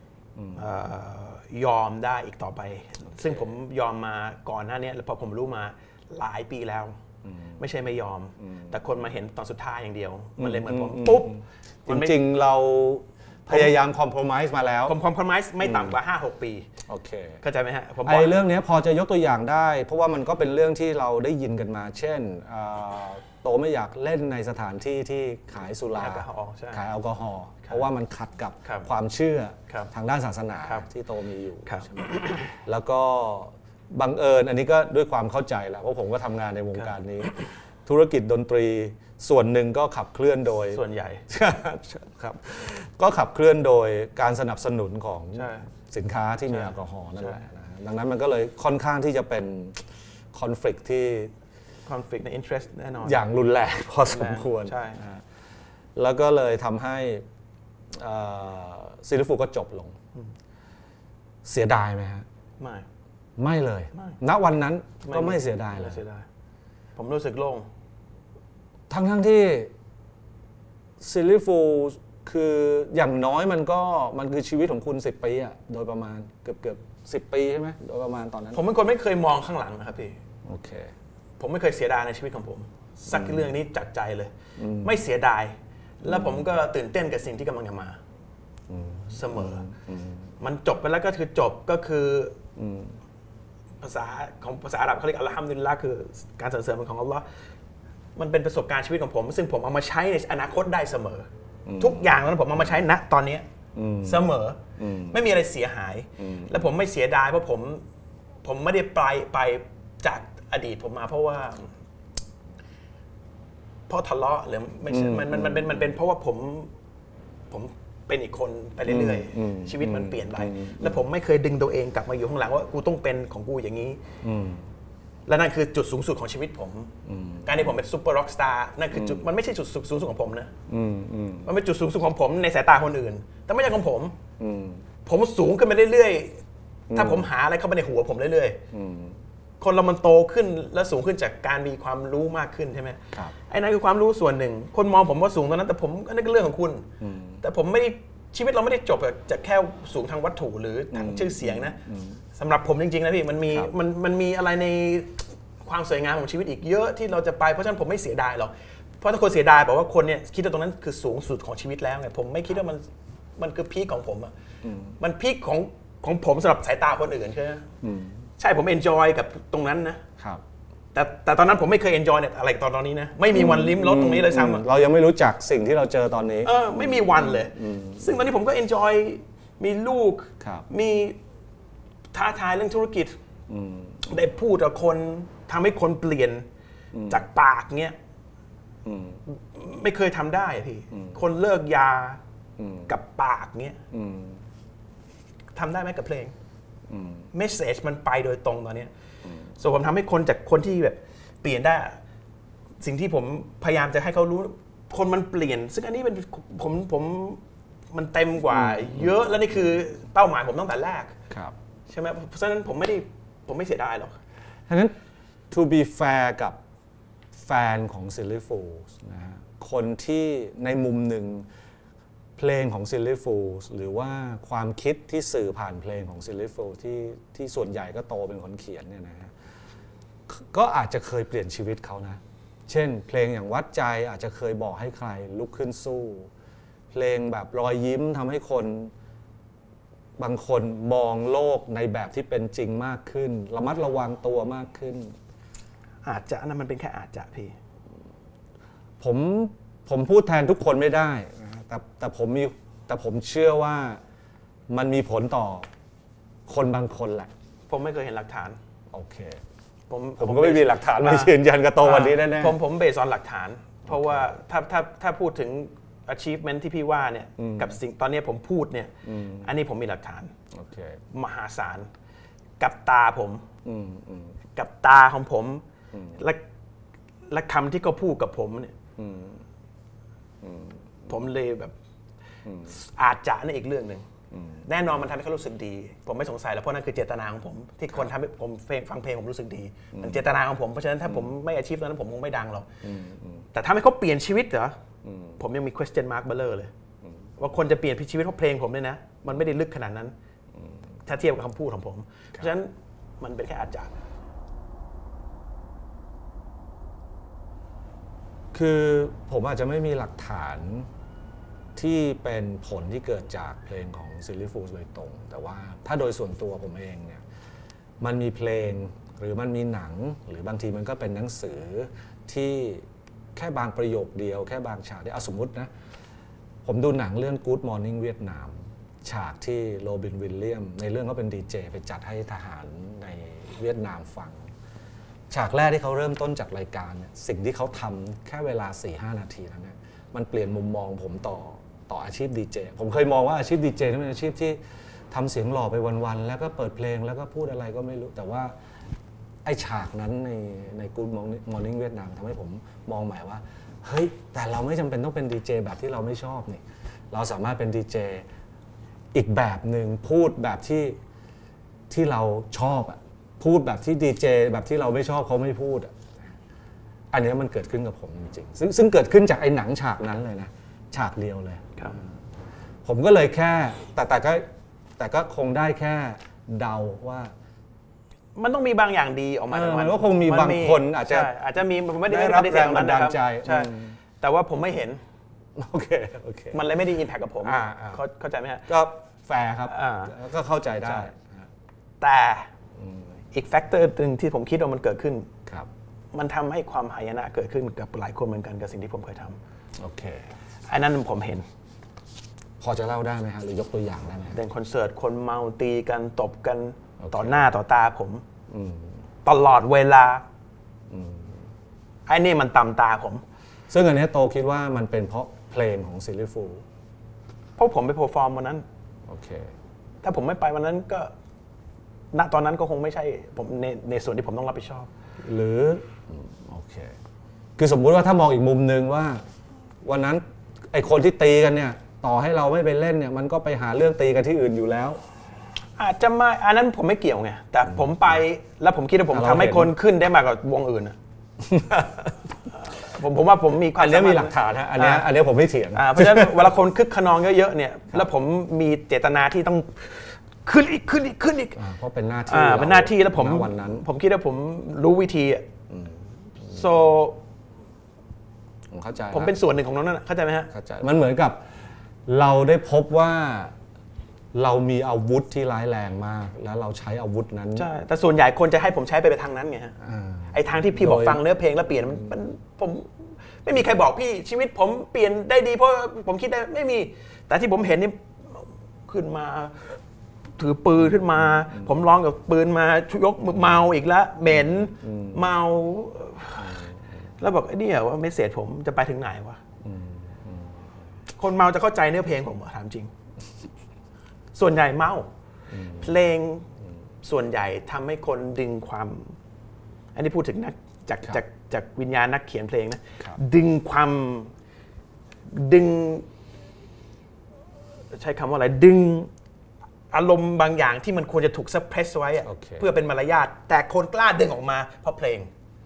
ยอมได้อีกต่อไปซึ่งผมยอมมาก่อนหน้านี้แล้วพอผมรู้มาหลายปีแล้วไม่ใช่ไม่ยอมแต่คนมาเห็นตอนสุดท้ายอย่างเดียวมันเลยเหมือนผมปุ๊บจริงๆเราพยายามคอมโพรไมซ์มาแล้วผมคอมโพรไมซ์ไม่ต่ำกว่า 5-6 ปีโอเคเข้าใจไหมฮะไอ้เรื่องนี้พอจะยกตัวอย่างได้เพราะว่ามันก็เป็นเรื่องที่เราได้ยินกันมาเช่นโตไม่อยากเล่นในสถานที่ที่ขายสุราขายแอลกอฮอล์เพราะว่ามันขัดกับความเชื่อทางด้านศาสนาที่โตมีอยู่แล้วก็บังเอิญอันนี้ก็ด้วยความเข้าใจแหละเพราะผมก็ทำงานในวงการนี้ธุรกิจดนตรีส่วนหนึ่งก็ขับเคลื่อนโดยส่วนใหญ่ครับก็ขับเคลื่อนโดยการสนับสนุนของสินค้าที่มีแอลกอฮอล์นั่นแหละนะดังนั้นมันก็เลยค่อนข้างที่จะเป็นคอนฟ lict ที่คอนฟ lict ใน interest แน่นอนอย่างรุนแรงพอสมควรแล้วก็เลยทำให้ซิลลี่ฟูลส์ก็จบลงเสียดายไหมฮะไม่เลยณวันนั้นก็ไม่เสียดายเลยผมรู้สึกโล่งทั้งที่ซิลลี่ฟูลส์คืออย่างน้อยมันคือชีวิตของคุณ10 ปีอะโดยประมาณเกือบ10 ปีใช่ไหมโดยประมาณตอนนั้นผมเป็นคนไม่เคยมองข้างหลังนะครับพี่โอเคผมไม่เคยเสียดายในชีวิตของผมสักเรื่องนี้จากใจเลยไม่เสียดายแล้วผมก็ตื่นเต้นกับสิ่งที่กำลังจะมาเสมอมันจบไปแล้วก็คือจบก็คือภาษาอาหรับเขาเรียกอัลฮัมดุลิลละห์คือการสรรเสริญของอัลลอฮ์มันเป็นประสบการณ์ชีวิตของผมซึ่งผมเอามาใช้ในอนาคตได้เสมอทุกอย่างนั้นผมเอามาใช้ณตอนนี้เสมอไม่มีอะไรเสียหายและผมไม่เสียดายเพราะผมไม่ได้ไปจากอดีตผมมาเพราะทะเลาะหรือไม่ใช่มันเป็นเพราะว่าผมเป็นอีกคนไปเรื่อยๆชีวิตมันเปลี่ยนไปแล้วผมไม่เคยดึงตัวเองกลับมาอยู่ข้างหลังว่ากูต้องเป็นของกูอย่างนี้และนั่นคือจุดสูงสุดของชีวิตผมการที่ผมเป็นซูเปอร์ร็อกสตาร์นั่นคือจุดมันไม่ใช่จุดสูงสุดของผมนะมันเป็นจุดสูงสุดของผมในสายตาคนอื่นแต่ไม่ใช่ของผมสูงขึ้นไปเรื่อยๆถ้าผมหาอะไรเข้าไปในหัวผมเรื่อยๆคนเรามันโตขึ้นและสูงขึ้นจากการมีความรู้มากขึ้นใช่ไหมไอ้นั่นคือความรู้ส่วนหนึ่งคนมองผมว่าสูงตอนนั้นแต่ผมนั่นก็เรื่องของคุณแต่ผมไม่ได้ชีวิตเราไม่ได้จบจากแค่สูงทางวัตถุหรือทางชื่อเสียงนะสำหรับผมจริงๆนะพี่มันมีอะไรในความสวยงามของชีวิตอีกเยอะที่เราจะไปเพราะฉะนั้นผมไม่เสียดายหรอกเพราะถ้าคนเสียดายบอกว่าคนเนี่ยคิดว่าตรงนั้นคือสูงสุดของชีวิตแล้วไงผมไม่คิดว่ามันคือพีคของผมอ่ะมันพีคของผมสำหรับสายตาคนอื่นใช่ผมเอนจอยกับตรงนั้นนะครับแต่ตอนนั้นผมไม่เคยเอนจอยเนี่ยอะไรตอนนี้นะไม่มีวันลิ้มรสตรงนี้เลยซ้ำเรายังไม่รู้จักสิ่งที่เราเจอตอนนี้ไม่มีวันเลยซึ่งตอนนี้ผมก็เอนจอยมีลูกมีท้าทายเรื่องธุรกิจได้พูดกับคนทำให้คนเปลี่ยนจากปากเนี้ยไม่เคยทำได้พี่คนเลิกยากับปากเนี้ยทำได้ไหมกับเพลงเมสเซจมันไปโดยตรงตอนนี้ส่วนผมทำให้คนจากคนที่แบบเปลี่ยนได้สิ่งที่ผมพยายามจะให้เขารู้คนมันเปลี่ยนซึ่งอันนี้เป็นผมมันเต็มกว่าเยอะแล้วนี่คือเป้าหมายผมตั้งแต่แรกใช่ไหมเพราะฉะนั้นผมไม่เสียดายหรอกฉะนั้น to be fair กับแฟนของ Silly Fools นะฮะคนที่ในมุมหนึ่งเพลงของ Silly Fools หรือว่าความคิดที่สื่อผ่านเพลงของ Silly Fools ที่ส่วนใหญ่ก็โตเป็นคนเขียนเนี่ยนะฮะก็อาจจะเคยเปลี่ยนชีวิตเขานะเช่นเพลงอย่างวัดใจอาจจะเคยบอกให้ใครลุกขึ้นสู้เพลงแบบรอยยิ้มทำให้คนบางคนมองโลกในแบบที่เป็นจริงมากขึ้นระมัดระวังตัวมากขึ้นอาจจะนั่นมันเป็นแค่อาจจะพี่ผมพูดแทนทุกคนไม่ได้นะแต่ผมเชื่อว่ามันมีผลต่อคนบางคนแหละผมไม่เคยเห็นหลักฐานโอเคผมก็ไม่มีหลักฐานมายืนยันกับโตวันนี้แน่ๆผมเบสออนหลักฐานเพราะว่าถ้าพูดถึง achievement ที่พี่ว่าเนี่ยกับสิ่งตอนนี้ผมพูดเนี่ยอันนี้ผมมีหลักฐานมหาศาลกับตาผมกับตาของผมและคำที่เขาพูดกับผมเนี่ยผมเลยแบบอาจจะนั่นอีกเรื่องหนึ่งแน่นอนมันทำให้เขารู้สึกดีผมไม่สงสัยแล้วเพราะนั่นคือเจตนาของผมที่คนทำให้ผมฟังเพลงผมรู้สึกดีมันเจตนาของผมเพราะฉะนั้นถ้าผมไม่อาชีพตอนนั้นผมคงไม่ดังหรอกแต่ถ้าให้เขาเปลี่ยนชีวิตเหรอผมยังมี question mark เบลอเลยว่าคนจะเปลี่ยนชีวิตเพราะเพลงผมเนี่ยนะมันไม่ได้ลึกขนาดนั้นถ้าเทียบกับคำพูดของผมเพราะฉะนั้นมันเป็นแค่อาจารย์คือผมอาจจะไม่มีหลักฐานที่เป็นผลที่เกิดจากเพลงของ Silly Fools โดยตรงแต่ว่าถ้าโดยส่วนตัวผมเองเนี่ยมันมีเพลงหรือมันมีหนังหรือบางทีมันก็เป็นหนังสือที่แค่บางประโยคเดียวแค่บางฉากที่สมมตินะผมดูหนังเรื่อง Good Morning Vietnam ฉากที่โรบินวิลเลียมในเรื่องเขาเป็นดีเจไปจัดให้ทหารในเวียดนามฟังฉากแรกที่เขาเริ่มต้นจากรายการเนี่ยสิ่งที่เขาทำแค่เวลา 4-5 นาทีนั้นเนี่ยมันเปลี่ยนมุมมองผมต่ออาชีพดีเจผมเคยมองว่าอาชีพดีเจนี่เป็นอาชีพที่ทำเสียงหล่อไปวันๆแล้วก็เปิดเพลงแล้วก็พูดอะไรก็ไม่รู้แต่ว่าไอ้ฉากนั้นใน Good Morning Vietnam ทำให้ผมมองใหม่ว่าเฮ้ยแต่เราไม่จำเป็นต้องเป็นดีเจแบบที่เราไม่ชอบนี่เราสามารถเป็นดีเจอีกแบบหนึ่งพูดแบบที่เราชอบอะพูดแบบที่ดีเจแบบที่เราไม่ชอบเขาไม่พูดอ่ะอันนี้มันเกิดขึ้นกับผมจริงๆซึ่งเกิดขึ้นจากไอ้หนังฉากนั้นเลยนะฉากเดียวเลยผมก็เลยแค่แต่ก็คงได้แค่เดาว่ามันต้องมีบางอย่างดีออกมามันก็คงมีบางคนอาจจะมีผมไม่ได้รับแรงบันดาลใจใช่แต่ว่าผมไม่เห็นโอเคมันเลยไม่ได้อิมแพคกับผมเข้าใจไหมฮะก็แฟร์ครับก็เข้าใจได้แต่อีกแฟกเตอร์หนึ่งที่ผมคิดว่ามันเกิดขึ้นมันทำให้ความหายนะเกิดขึ้นกับหลายคนเหมือนกันกับสิ่งที่ผมเคยทำโอเคอันนั้นผมเห็นพอจะเล่าได้ไหมฮะหรือยกตัวอย่างได้ไหมเล่นคอนเสิร์ตคนเมาตีกันตบกันต่อหน้าต่อตาผมตลอดเวลาไอ้นี่มันตำตาผมซึ่งอันนี้โตคิดว่ามันเป็นเพราะเพลงของ Silly Fools เพราะผมไปเพอร์ฟอร์มวันนั้นโอเคถ้าผมไม่ไปวันนั้นก็ณตอนนั้นก็คงไม่ใช่ผมในส่วนที่ผมต้องรับผิดชอบหรือโอเคคือสมมุติว่าถ้ามองอีกมุมนึงว่าวันนั้นไอ้คนที่ตีกันเนี่ยต่อให้เราไม่ไปเล่นเนี่ยมันก็ไปหาเรื่องตีกันที่อื่นอยู่แล้วอาจจะไม่อันนั้นผมไม่เกี่ยวไงแต่ผมไปแล้วผมคิดว่าผมทำให้คนขึ้นได้มากกว่าวงอื่นนะผมว่าผมมีอันนี้มีหลักฐานฮะอันนี้ผมไม่เถียงเพราะฉะนั้นเวลาคนคึกขนองเยอะๆเนี่ยแล้วผมมีเจตนาที่ต้องขึ้นอีกเพราะเป็นหน้าที่แล้วผมวันนั้นผมคิดว่าผมรู้วิธี so ผมเข้าใจผมเป็นส่วนหนึ่งของนั้นเข้าใจไหมฮะเข้าใจมันเหมือนกับเราได้พบว่าเรามีอาวุธที่ร้ายแรงมากแล้วเราใช้อาวุธนั้นใช่แต่ส่วนใหญ่คนจะให้ผมใช้ไปทางนั้นไงฮะไอ้ทางที่พี่บอกฟังเนื้อเพลงแล้วเปลี่ยนมันผมไม่มีใครบอกพี่ชีวิตผมเปลี่ยนได้ดีเพราะผมคิดได้ไม่มีแต่ที่ผมเห็นนี่ขึ้นมาถือปืนขึ้นมาผมร้องกับปืนมายกมือเมาอีกแล้วเหม็นเมาแล้วบอกไอ้นี่ว่าเมสเสจผมจะไปถึงไหนวะคนเมาจะเข้าใจเนื้อเพลงผมถามจริงส่วนใหญ่เมาเพลงส่วนใหญ่ทำให้คนดึงความอันนี้พูดถึงนักจากวิญญาณนักเขียนเพลงนะดึงความดึงใช้คำว่าอะไรดึงอารมณ์บางอย่างที่มันควรจะถูกซับเพรสไว้เพื่อเป็นมารยาทแต่คนกล้าดึงออกมาเพราะเพลง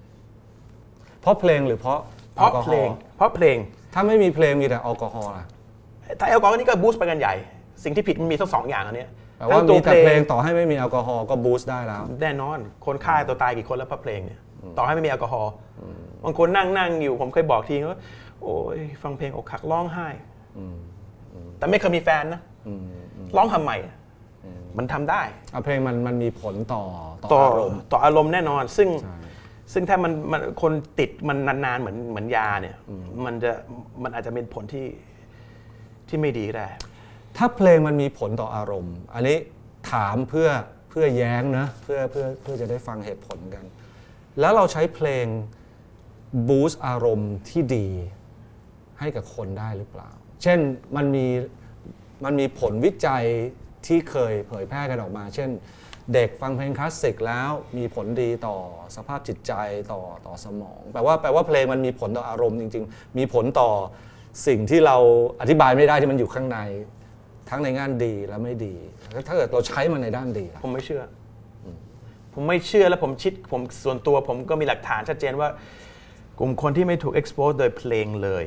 หรือเพราะเพลงถ้าไม่มีเพลงมีแต่แอลกอฮอล์ล่ะถ้าแอลกอฮอล์นี่ก็บูสต์ไปกันใหญ่สิ่งที่ผิดมันมีทั้งสองอย่างอันนี้แต่ว่ามีแต่เพลงต่อให้ไม่มีแอลกอฮอล์ก็บูสต์ได้แล้วแน่นอนคนฆ่าตัวตายกี่คนแล้วเพราะเพลงเนี่ยต่อให้ไม่มีแอลกอฮอล์บางคนนั่งอยู่ผมเคยบอกทีว่าโอ้ยฟังเพลงอกหักร้องไห้แต่ไม่เคยมีแฟนนะร้องทำไมมันทำได้เพลงมันมีผลต่ออารมณ์แน่นอนซึ่งถ้ามันคนติดมันนานๆเหมือนยาเนี่ยมันอาจจะเป็นผลที่ไม่ดีได้ถ้าเพลงมันมีผลต่ออารมณ์อันนี้ถามเพื่อแย้งนะเพื่อจะได้ฟังเหตุผลกันแล้วเราใช้เพลงบูสต์อารมณ์ที่ดีให้กับคนได้หรือเปล่าเช่นมันมีผลวิจัยที่เคยเผยแพร่กันออกมาเช่นเด็กฟังเพลงคลาสสิกแล้วมีผลดีต่อสภาพจิตใจต่อสมองแปลว่าเพลงมันมีผลต่ออารมณ์จริงๆมีผลต่อสิ่งที่เราอธิบายไม่ได้ที่มันอยู่ข้างในทั้งในงานดีและไม่ดีถ้าเกิดเราใช้มันในด้านดีผมไม่เชื่อและผมส่วนตัวผมก็มีหลักฐานชัดเจนว่ากลุ่มคนที่ไม่ถูก expose โดยเพลงเลย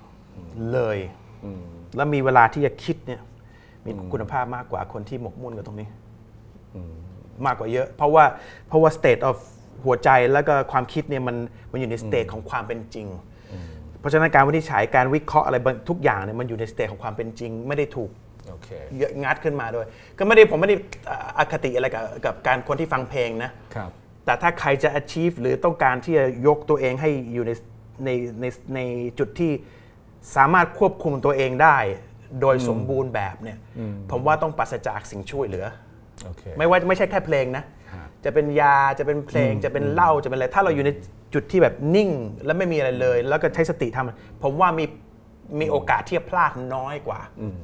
แล้วมีเวลาที่จะคิดเนี่ยมีคุณภาพมากกว่าคนที่หมกมุ่นกับตรงนี้มากกว่าเยอะเพราะว่า state of หัวใจแล้วก็ความคิดเนี่ยมันอยู่ใน state ของความเป็นจริงเพราะฉะนั้นการวินิจฉัยการวิเคราะห์อะไรทุกอย่างเนี่ยมันอยู่ใน state ของความเป็นจริงไม่ได้ถูกงัดขึ้นมาด้วยก็ผมไม่ได้อคติอะไรกับการคนที่ฟังเพลงนะแต่ถ้าใครจะ achieve หรือต้องการที่จะยกตัวเองให้อยู่ในจุดที่สามารถควบคุมตัวเองได้โดยสมบูรณ์แบบเนี่ยผมว่าต้องปราศจากสิ่งช่วยเหลือไม่ใช่แค่เพลงนะจะเป็นยาจะเป็นเพลงจะเป็นเหล้าจะเป็นอะไรถ้าเราอยู่ในจุดที่แบบนิ่งและไม่มีอะไรเลยแล้วก็ใช้สติทำผมว่ามีโอกาสที่จะพลาดน้อยกว่า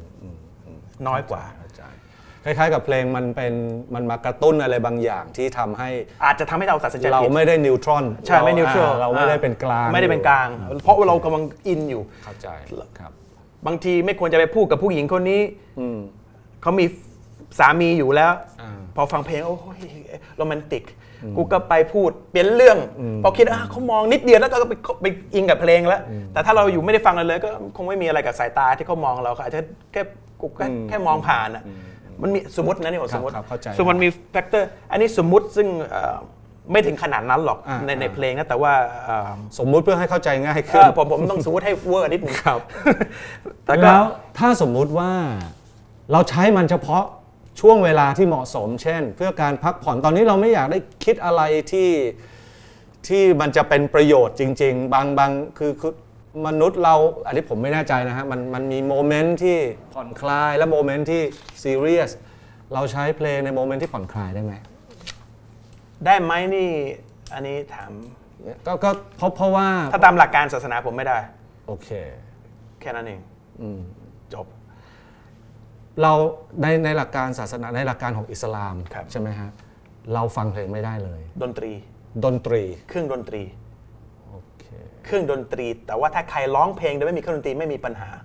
คล้ายๆกับเพลงมันมากระตุ้นอะไรบางอย่างที่ทำให้อาจจะทำให้เราตัดสินใจเราไม่ได้นิวทรอนใช่ไม่นิวทรอนเราไม่ได้เป็นกลางเพราะว่าเรากำลังอินอยู่เข้าใจครับบางทีไม่ควรจะไปพูดกับผู้หญิงคนนี้เขามีสามีอยู่แล้วพอฟังเพลงโอ้ยโรแมนติกกูก็ไปพูดเปลี่ยนเรื่องพอคิดเขามองนิดเดียวแล้วก็ไปอิงกับเพลงแล้วแต่ถ้าเราอยู่ไม่ได้ฟังเลยก็คงไม่มีอะไรกับสายตาที่เขามองเราอาจจะแค่มองผ่านอ่ะมันมีสมมตินะนี่สมมติมันมีแฟกเตอร์อันนี้สมมติซึ่งไม่ถึงขนาดนั้นหรอกในเพลงนะแต่ว่าสมมุติเพื่อให้เข้าใจง่ายขึ้นผมต้องสมมติให้เวอร์นิดนึงครับแล้วถ้าสมมุติว่าเราใช้มันเฉพาะช่วงเวลาที่เหมาะสมเช่นเพื่อการพักผ่อนตอนนี้เราไม่อยากได้คิดอะไรที่มันจะเป็นประโยชน์จริงๆบางคือมนุษย์เราอันนี้ผมไม่แน่ใจนะฮะมันมีโมเมนต์ที่ผ่อนคลายและโมเมนต์ที่ซีเรียสเราใช้เพลงในโมเมนต์ที่ผ่อนคลายได้ไหมได้ไหมนี่อันนี้ถามก็เพราะว่าถ้าตามหลักการศาสนาผมไม่ได้โอเคแค่นั้นเองจบเราในหลักการศาสนาในหลักการของอิสลามใช่ไหมฮะเราฟังเพลงไม่ได้เลยดนตรีเครื่องดนตรีเครื่องดนตรีแต่ว่าถ้าใครร้องเพลงโดยไม่มีเครื่องดนตรีไม่มีปัญหา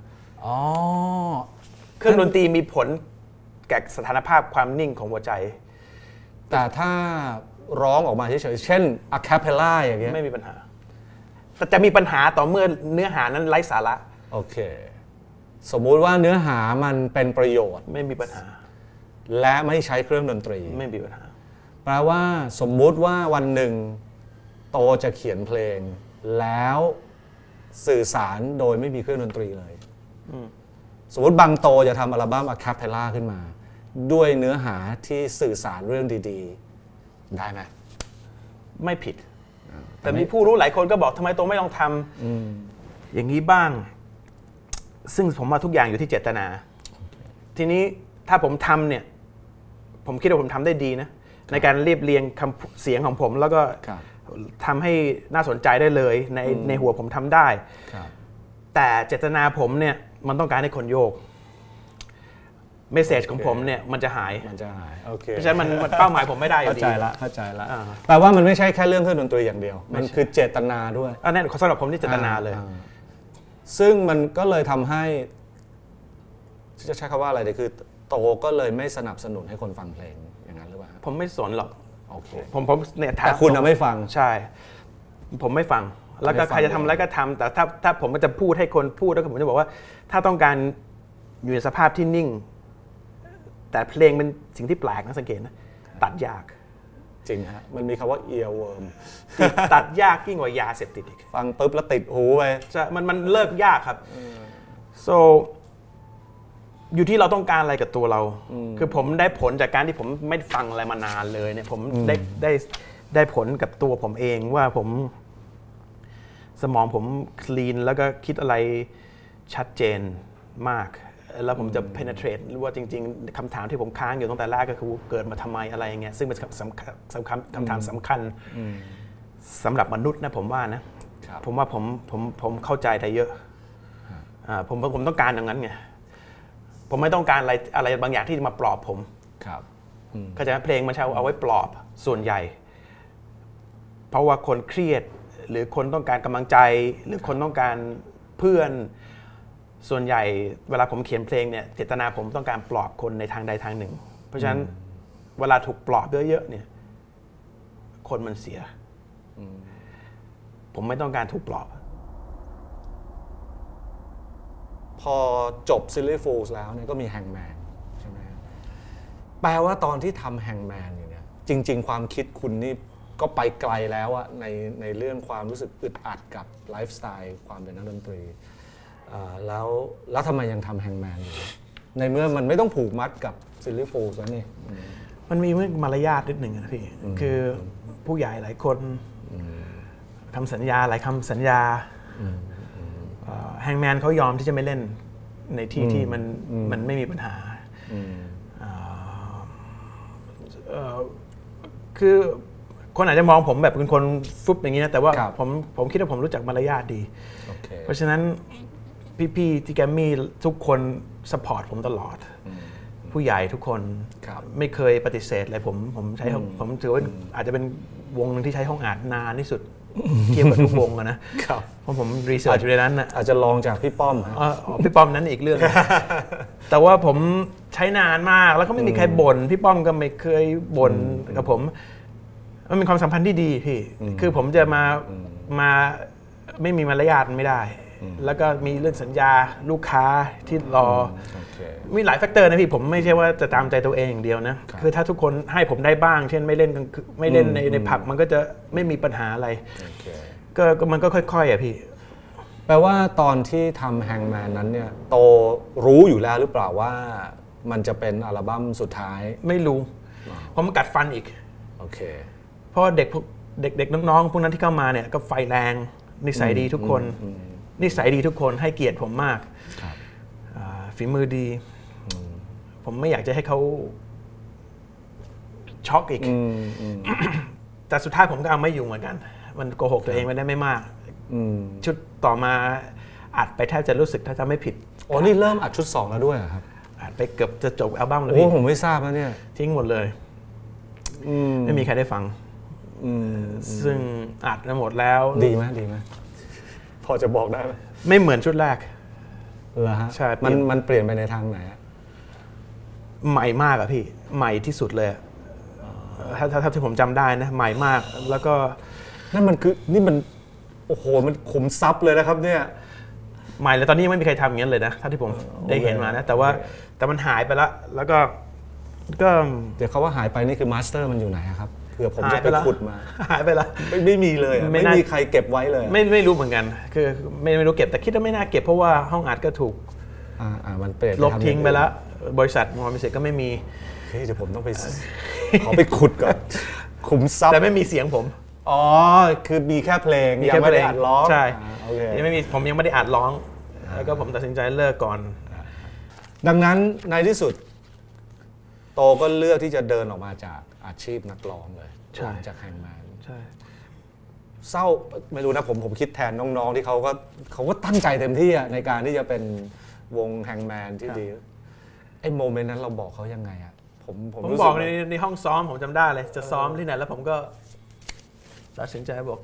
เครื่องดนตรีมีผลแก่สถานภาพความนิ่งของหัวใจแต่ถ้าร้องออกมาเฉยๆเช่นอะคาเพลล่าอย่างเงี้ยไม่มีปัญหาแต่จะมีปัญหาต่อเมื่อเนื้อหานั้นไร้สาระโอเคสมมุติว่าเนื้อหามันเป็นประโยชน์ไม่มีปัญหาและไม่ใช้เครื่องดนตรีไม่มีปัญหาแปลว่าสมมุติว่าวันหนึ่งโตจะเขียนเพลงแล้วสื่อสารโดยไม่มีเครื่องดนตรีเลยสมมติบางโตจะทำอัลบั้มอะคาเพลล่าขึ้นมา ด้วยเนื้อหาที่สื่อสารเรื่องดีๆได้ไหมไม่ผิดแต่มีผู้รู้หลายคนก็บอกทำไมโตไม่ลองทำอย่างนี้บ้างซึ่งผมว่าทุกอย่างอยู่ที่เจตนาทีนี้ถ้าผมทำเนี่ยผมคิดว่าผมทำได้ดีนะในการเรียบเรียงคำเสียงของผมแล้วก็ทำให้น่าสนใจได้เลยในหัวผมทำได้แต่เจตนาผมเนี่ยมันต้องการให้คนโยกเมสเซจของผมเนี่ยมันจะหายโอเคเพราะฉะนั้นมันเป้าหมายผมไม่ได้อยู่ดีเข้าใจละแปลว่ามันไม่ใช่แค่เรื่องเครื่องดนตรีอย่างเดียวมันคือเจตนาด้วยแน่นสำหรับผมนี่เจตนาเลยซึ่งมันก็เลยทำให้จะใช้คำว่าอะไรดีคือโตก็เลยไม่สนับสนุนให้คนฟังเพลงอย่างนั้นหรือเปล่าผมไม่สนหรอกโอเคผมเนี่ยแต่คุณไม่ฟังใช่ผมไม่ฟังแล้วก็ใครจะทำอะไรก็ทำแต่ถ้าผมจะพูดให้คนพูดแล้วผมจะบอกว่าถ้าต้องการอยู่ในสภาพที่นิ่งแต่เพลงเป็นสิ่งที่แปลกนะสังเกตนะตัดยากจริงฮะมันมีคำว่า earworm ตัดยากยิ่งกว่ายาเสพติดอีกฟังปุ๊บแล้วติดหูไปจะมันเลิกยากครับ so อยู่ที่เราต้องการอะไรกับตัวเราคือผมได้ผลจากการที่ผมไม่ฟังอะไรมานานเลยเนี่ยผมได้ผลกับตัวผมเองว่าผมสมองผมคลีนแล้วก็คิดอะไรชัดเจนมากแล้วผมจะ penetrate ว่าจริงๆคำถามที่ผมค้างอยู่ตั้งแต่แรกก็คือเกิดมาทำไมอะไรอย่างเงี้ยซึ่งเป็นคำถามสำคัญสำหรับมนุษย์นะผมว่านะผมว่าผมเข้าใจได้เยอะผมต้องการอย่างนั้นไงผมไม่ต้องการอะไรบางอย่างที่จะมาปลอบผมเข้าใจไหมเพลงมันใช้เอาไว้ปลอบส่วนใหญ่เพราะว่าคนเครียดหรือคนต้องการกำลังใจหรือคนต้องการเพื่อนส่วนใหญ่เวลาผมเขียนเพลงเนี่ยเจตนาผมต้องการปลอบคนในทางใดทางหนึ่งเพราะฉะนั้นเวลาถูกปลอบเยอะๆเนี่ยคนมันเสียผมไม่ต้องการถูกปลอบพอจบ Silly Fools แล้วเนี่ยก็มี Hangman ใช่ไหมแปลว่าตอนที่ทำ Hangman อยู่เนี่ยจริงๆความคิดคุณนี่ก็ไปไกลแล้วอะในเรื่องความรู้สึกอึดอัดกับไลฟ์สไตล์ความเป็นนักดนตรีแล้วทำไมยังทำ Hangman อยู่ในเมื่อมันไม่ต้องผูกมัดกับ Silly Fools แล้วนี่มันมีมารยาทนิดหนึ่งนะพี่คือผู้ใหญ่หลายคนคำสัญญาหลายคำสัญญาแฮงแมนเขายอมที่จะไม่เล่นในที่มันไม่มีปัญหาคือคนอาจจะมองผมแบบเป็นคนฟุบอย่างนี้นะแต่ว่าผมคิดว่าผมรู้จักมารยาทดีเพราะฉะนั้นพี่ๆที่แกมมี่ทุกคนสปอร์ตผมตลอดผู้ใหญ่ทุกคนไม่เคยปฏิเสธเลยผมใช้ผมถือว่าอาจจะเป็นวงนึงที่ใช้ห้องอัดนานที่สุดเทียบกับทุกวงนะเพราะผมรีเสิร์ชอยู่ในนั้นนะอาจจะลองจากพี่ป้อมพี่ป้อมนั้นอีกเรื่องแต่ว่าผมใช้นานมากแล้วก็ไม่มีใครบ่นพี่ป้อมก็ไม่เคยบ่นกับผมมันเป็นความสัมพันธ์ที่ดีพี่คือผมจะมาไม่มีมารยาทไม่ได้แล้วก็มีเรื่องสัญญาลูกค้าที่รอมีหลายแฟกเตอร์นะพี่ผมไม่ใช่ว่าจะตามใจตัวเองอย่างเดียวนะคือถ้าทุกคนให้ผมได้บ้างเช่นไม่เล่นในผับมันก็จะไม่มีปัญหาอะไรก็มันก็ค่อยๆอ่ะพี่แปลว่าตอนที่ทำแฮงแมนนั้นเนี่ยโตรู้อยู่แล้วหรือเปล่าว่ามันจะเป็นอัลบั้มสุดท้ายไม่รู้ผมกัดฟันอีกโอเคเพราะเด็กน้องๆพวกนั้นที่เข้ามาเนี่ยก็ไฟแรงนิสัยดีทุกคนนิสัยดีทุกคนให้เกียรติผมมากฝีมือดีผมไม่อยากจะให้เขาช็อกอีกแต่สุดท้ายผมก็เอาไม่อยู่เหมือนกันมันโกหกตัวเองไปได้ไม่มากชุดต่อมาอัดไปแทบจะรู้สึกถ้าจะไม่ผิดอ๋อนี่เริ่มอัดชุด2แล้วด้วยครับอัดไปเกือบจะจบอัลบั้มเลยโอ้ผมไม่ทราบนะเนี่ยทิ้งหมดเลยไม่มีใครได้ฟังซึ่งอัดหมดแล้วดีไหมพอจะบอกได้ไหมไม่เหมือนชุดแรกเหรอฮะใช่มันเปลี่ยนไปในทางไหนใหม่มากอะพี่ใหม่ที่สุดเลยถ้าที่ผมจำได้นะใหม่มากแล้วก็นั่นมันคือนี่มันโอ้โหมันขุมทรัพย์เลยนะครับเนี่ยใหม่เลยตอนนี้ยังไม่มีใครทำอย่างนั้นเลยนะถ้าที่ผมได้เห็นมานะแต่มันหายไปแล้วก็เดี๋ยวเขาว่าหายไปนี่คือมาสเตอร์มันอยู่ไหนครับผื่อผมจะไปขุดมาหายไปละไม่มีเลยไม่มีใครเก็บไว้เลยไม่รู้เหมือนกันคือไม่รู้เก็บแต่คิดว่าไม่น่าเก็บเพราะว่าห้องอัดก็ถูกมันเปลี่ยนลบทิ้งไปแล้วบริษัทมอมิเซก็ไม่มีเฮ้ยเดี๋ยวผมต้องไปขอไปขุดก่อนขุมทรัพย์แต่ไม่มีเสียงผมอ๋อคือมีแค่เพลงยังไม่ได้อัดร้องใช่ยังไม่มีผมยังไม่ได้อัดร้องแล้วก็ผมตัดสินใจเลิกก่อนดังนั้นในที่สุดโตก็เลือกที่จะเดินออกมาจากอาชีพนักร้องเลยจากแฮงแมนใช่เศร้าไม่รู้นะผมคิดแทนน้องๆที่เขาก็ตั้งใจเต็มที่ในการที่จะเป็นวงแฮงแมนที่ดีไอ้โมเมนต์นั้นเราบอกเขายังไงอะผมบอกในห้องซ้อมผมจำได้เลยจะซ้อมที่ไหนแล้วผมก็ตัดสินใจบอก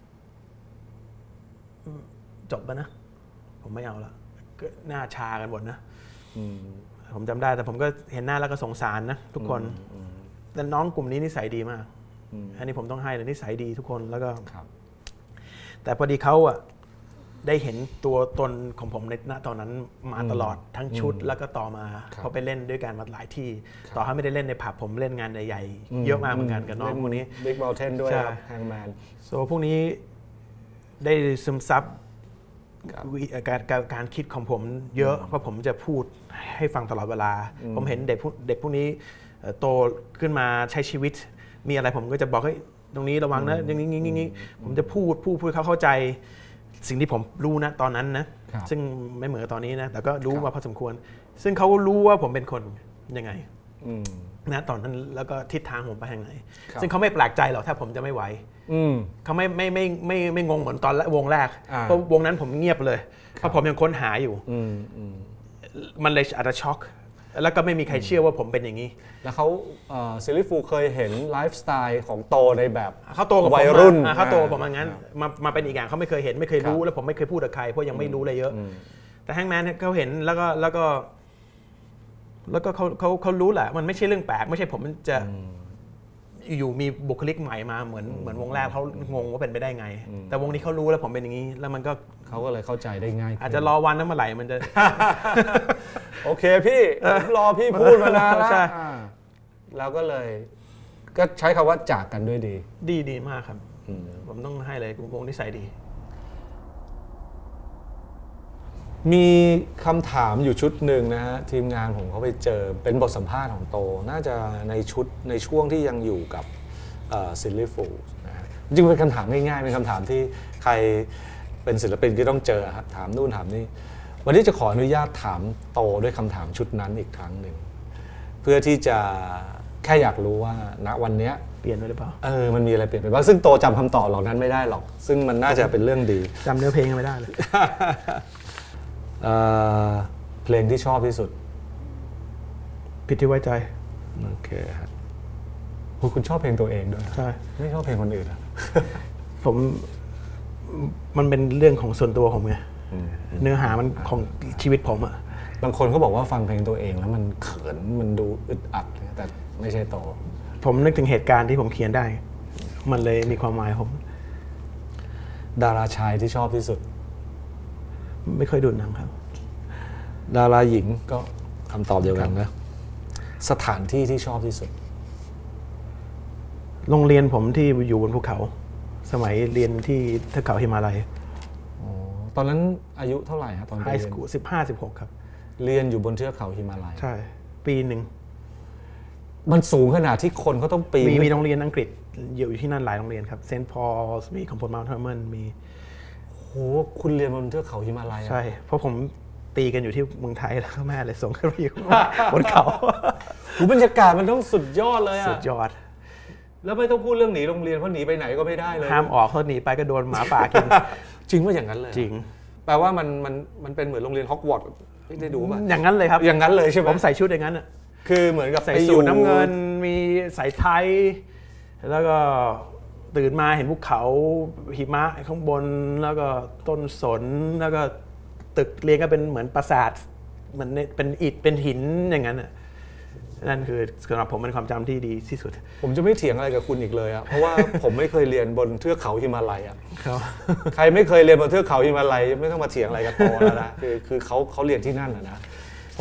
จบแล้วนะผมไม่เอาละหน้าชากันหมดนะผมจำได้แต่ผมก็เห็นหน้าแล้วก็สงสารนะทุกคนแต่น้องกลุ่มนี้นิสัยดีมากอันนี้ผมต้องให้เลยนิสัยดีทุกคนแล้วก็แต่พอดีเขาอะได้เห็นตัวตนของผมในณตอนนั้นมาตลอดทั้งชุดแล้วก็ต่อมาเขาไปเล่นด้วยกันมาหลายที่ต่อให้ไม่ได้เล่นในผับผมเล่นงานใหญ่ๆเยอะมากเหมือนกันกับน้องพวกนี้ Big Mountain ด้วยแฮงแมนโซพวกนี้ได้ซึมซับการคิดของผมเยอะเพราะผมจะพูดให้ฟังตลอดเวลาผมเห็นเด็กพวกนี้โตขึ้นมาใช้ชีวิตมีอะไรผมก็จะบอกให้ตรงนี้ระวังนะอย่างนี้ผมจะพูดเขาเข้าใจสิ่งที่ผมรู้นะตอนนั้นนะซึ่งไม่เหมือนตอนนี้นะแต่ก็รู้มาพอสมควรซึ่งเขารู้ว่าผมเป็นคนยังไงนะตอนนั้นแล้วก็ทิศทางผมไปทางไหนซึ่งเขาไม่แปลกใจหรอกถ้าผมจะไม่ไหวเขาไม่งงเหมือนตอนวงแรกเพราะวงนั้นผมเงียบเลยเพราะผมยังค้นหาอยู่มันเลยอาจจะช็อกแล้วก็ไม่มีใครเชื่อว่าผมเป็นอย่างนี้แล้วเขาซิลลี่ฟูลเคยเห็นไลฟ์สไตล์ของโตในแบบเขาโตกับวัยรุ่นเขาโตผมอย่างนั้นมาเป็นอีกอย่างเขาไม่เคยเห็นไม่เคยรู้แล้วผมไม่เคยพูดกับใครเพราะยังไม่รู้อะไรเยอะแต่แฮงแมนเขาเห็นแล้วก็เขารู้แหละมันไม่ใช่เรื่องแปลกไม่ใช่ผมจะอยู่มีบุคลิกใหม่มาเหมือนวงแรกเขางงว่าเป็นไปได้ไงแต่วงนี้เขารู้แล้วผมเป็นอย่างนี้แล้วมันก็เขาก็เลยเข้าใจได้ง่ายอาจจะรอวันนั้นเมื่อไหร่มันจะโอเคพี่รอพี่พูดมานานแล้วแล้วก็เลยก็ใช้คำว่าจากกันด้วยดีมากครับผมต้องให้เลยวงนิสัยดีมีคำถามอยู่ชุดหนึ่งนะฮะทีมงานผมเขาไปเจอเป็นบทสัมภาษณ์ของโตน่าจะในช่วงที่ยังอยู่กับซิลลี่ฟูลนะฮะจริงเป็นคำถามง่ายๆเป็นคำถามที่ใครเป็นศิลปินก็ต้องเจอถามนู่นถามนี่วันนี้จะขออนุญาตถามโตด้วยคำถามชุดนั้นอีกครั้งหนึ่งเพื่อที่จะแค่อยากรู้ว่าณวันนี้เปลี่ยนไปหรือเปล่ามันมีอะไรเปลี่ยนไปบ้างซึ่งโตจำคำตอบเหล่านั้นไม่ได้หรอกซึ่งมันน่าจะเป็นเรื่องดีจำเนื้อเพลงไม่ได้เลยเพลงที่ชอบที่สุดผิดที่ไว้ใจโอเคครับคุณชอบเพลงตัวเองด้วยใช่ไม่ชอบเพลงคนอื่นอ่ะมันเป็นเรื่องของส่วนตัวผมไงเนื้อหามันของชีวิตผมอ่ะบางคนเขาบอกว่าฟังเพลงตัวเองแล้วมันเขินมันดูอึดอัดแต่ไม่ใช่โตผมนึกถึงเหตุการณ์ที่ผมเขียนได้มันเลยมีความหมายผมดาราชายที่ชอบที่สุดไม่เคยดูหนังครับดาราหญิงก็คำตอบเดียวกันนะสถานที่ที่ชอบที่สุดโรงเรียนผมที่อยู่บนภูเขาสมัยเรียนที่เทือกเขาหิมาลัยตอนนั้นอายุเท่าไหร่ครับตอนไฮสคูล15-16ครับเรียนอยู่บนเทือกเขาหิมาลัยใช่ปีหนึ่งมันสูงขนาดที่คนเขาต้องปีนมีโรงเรียนอังกฤษอยู่ที่นั่นหลายโรงเรียนครับเซนต์พอลส์มีคอมโพนมาน์เทอร์เมนมีโหคุณเรียนบนเทือกเขาหิมาลัยใช่เพราะผมตีกันอยู่ที่เมืองไทยแล้วแม่เลยส่งขึ้นไปอยู่บนเขาบรรยากาศมันต้องสุดยอดเลยอะสุดยอดแล้วไม่ต้องพูดเรื่องหนีโรงเรียนเพราะหนีไปไหนก็ไม่ได้เลยห้ามออกเขาหนีไปก็โดนหมาป่ากินจริงว่าอย่างนั้นเลยจริงแปลว่ามันเป็นเหมือนโรงเรียนฮอกวอตส์ได้ดูป่ะอย่างนั้นเลยครับอย่างนั้นเลยใช่ไหมผมใส่ชุดอย่างนั้นอะคือเหมือนกับใส่สูทน้ำเงินมีใส่ไทยแล้วก็ตื่นมาเห็นภูเขาหิมะข้างบนแล้วก็ต้นสนแล้วก็ตึกเรียงก็เป็นเหมือนปราสาทเหมือนเป็นอิฐเป็นหินอย่างนั้นอ่ะนั่นคือสำหรับผมเป็นความจำที่ดีที่สุดผมจะไม่เถียงอะไรกับคุณอีกเลยอ่ะเพราะว่าผมไม่เคยเรียนบนเทือกเขาหิมาลัยอ่ะใครไม่เคยเรียนบนเทือกเขาหิมาลัยไม่ต้องมาเถียงอะไรกับโตแล้วนะคือเขาเรียนที่นั่นนะ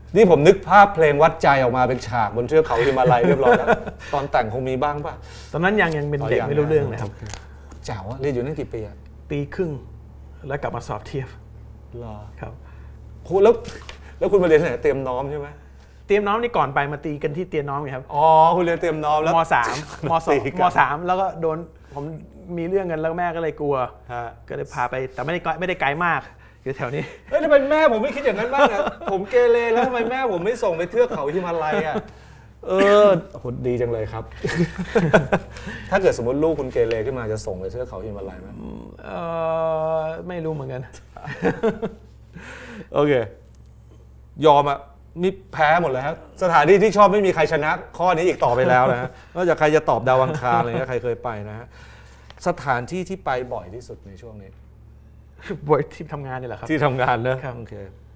นี่ผมนึกภาพเพลงวัดใจออกมาเป็นฉากบนเทือกเขาหิมาลัยเรียบร้อยแล้วตอนแต่งคงมีบ้างป่ะตอนนั้นยังเป็นเด็กไม่รู้เรื่องเลยครับแจ๋วอะเรียนอยู่นั่นกี่ปีอะปีครึ่งแล้วกลับมาสอบเทียบรอครับคุณแล้วคุณมาเรียนที่ไหนเตรียมน้อมใช่ไหมเตรียมน้อมนี่ก่อนไปมาตีกันที่เตรียมน้อมไงครับอ๋อคุณเรียนเตรียมน้อมแล้วม.3 ม.2 ม.3 แล้วก็โดนผมมีเรื่องกันแล้วแม่ก็เลยกลัวฮะก็เลยพาไปแต่ไม่ได้ไกลมากอยู่แถวนี้เฮ้ยทำไมแม่ผมไม่คิดอย่างนั้นบ้างอะผมเกเรแล้วทำไมแม่ผมไม่ส่งไปเทือกเขาหิมาลัยอะโหดีจังเลยครับ ถ้าเกิดสมมติลูกคุณเกเรขึ้นมาจะส่งไปเทือกเขาหิมาลัยไหมไม่รู้เหมือนกันโอเคยอมอะนี่แพ้หมดเลยครับสถานที่ที่ชอบไม่มีใครชนะข้อนี้อีกต่อไปแล้วนะฮะนอกจากใครจะตอบดาวอังคารอะไรเงี้ยใครเคยไปนะฮะสถานที่ที่ไปบ่อยที่สุดในช่วงนี้บ่อยที่ทำงานนี่แหละครับที่ทำงานนะครับ โอเค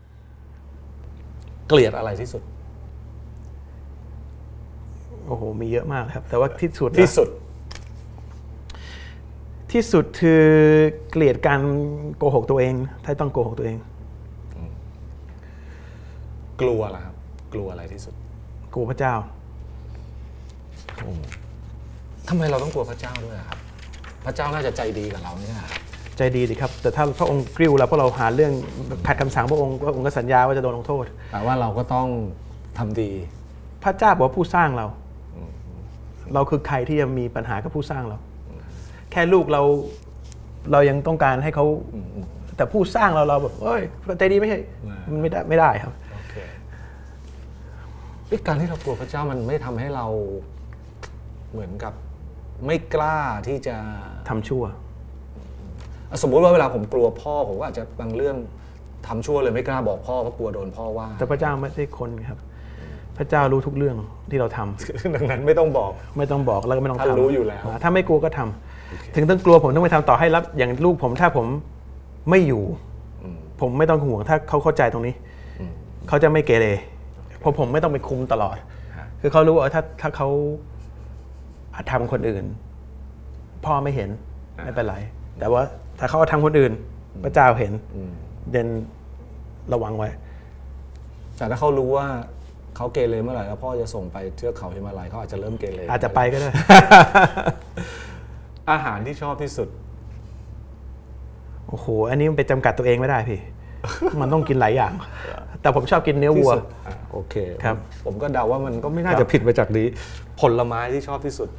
เกลียดอะไรที่สุดโอ้โหมีเยอะมากครับ แต่ว่าที่สุดที่สุดที่สุดคือเกลียดการโกหกตัวเองถ้าต้องโกหกตัวเองกลัวล่ะครับกลัวอะไรที่สุดกลัวพระเจ้าทำไมเราต้องกลัวพระเจ้าด้วยครับพระเจ้าน่าจะใจดีกับเราไม่ใช่เหรอใจดีดิครับแต่ถ้าพระองค์กริ้วแล้วพวกเราหาเรื่องขัดคำสั่งพระองค์ก็สัญญาว่าจะโดนลงโทษแต่ว่าเราก็ต้องทำดีพระเจ้าบอกว่าผู้สร้างเรา เราคือใครที่จะมีปัญหากับผู้สร้างเรา แค่ลูกเรายังต้องการให้เขาแต่ผู้สร้างเราแบบเอ้ยใจดีไม่ใช่มันไม่ได้ครับโอเคการที่เรากลัวพระเจ้ามันไม่ทำให้เราเหมือนกับไม่กล้าที่จะทำชั่วสมมุติว่าเวลาผมกลัวพ่อผมก็อาจจะบางเรื่องทำชั่วเลยไม่กล้าบอกพ่อเพราะกลัวโดนพ่อว่าแต่พระเจ้าไม่ใช่คนครับ พระเจ้ารู้ทุกเรื่องที่เราทำดังนั้นไม่ต้องบอกไม่ต้องบอกแล้วก็ไม่ต้องท่านทำรู้อยู่แล้วถ้าไม่กลัวก็ทำถึงต้องกลัวผมต้องไปทำต่อให้รับอย่างลูกผมถ้าผมไม่อยู่ผมไม่ต้องห่วงถ้าเขาเข้าใจตรงนี้เขาจะไม่เกเรเพราะผมไม่ต้องไปคุมตลอด คือเขารู้ว่าถ้าเขาทำคนอื่น พ่อไม่เห็นไม่เป็นไรแต่ว่าถ้าเขาทำคนอื่น พระเจ้าเห็นเดนระวังไว้แต่ถ้าเขารู้ว่าเขาเกเรเมื่อไหร่แล้วพ่อจะส่งไปเทือกเขาหิมาลัยเขาอาจจะเริ่มเกเรอาจจะไปก็ได้อาหารที่ชอบที่สุดโอ้โหอันนี้มันไปจำกัดตัวเองไม่ได้พี่ มันต้องกินหลายอย่าง แต่ผมชอบกินเนื้อวัวโอเคครับผมก็เดาว่ามันก็ไม่น่าจะผิดไปจากนี้ผลไม้ที่ชอบที่สุด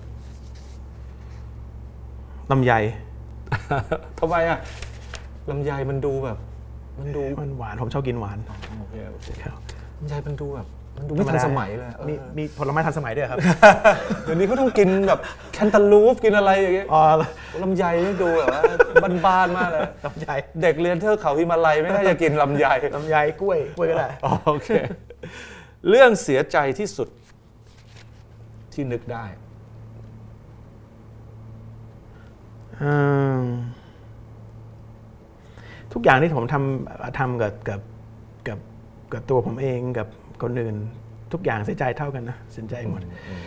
ลำไยทำไมอะลำไยมันดูแบบมันหวานผมชอบกินหวานโอเคครับลำไยมันดูแบบมันดูไม่ทันสมัยเลยมีผลไม้ทันสมัยด้วยครับเดี๋ยวนี้เขาต้องกินแบบแคนตาลูปกินอะไรอย่างเงี้ยอ๋อลำไยนี่ดูแบบว่าบ้านๆมากเลยลำไยเด็กเรียนเทือกเขาหิมาลัยไม่น่าจะกินลำไยลำไยกล้วยก็ได้โอเคเรื่องเสียใจที่สุดที่นึกได้ทุกอย่างที่ผมทำกับตัวผมเองกับคนอื่นทุกอย่างเสียใจเท่ากันนะเสียใจหมด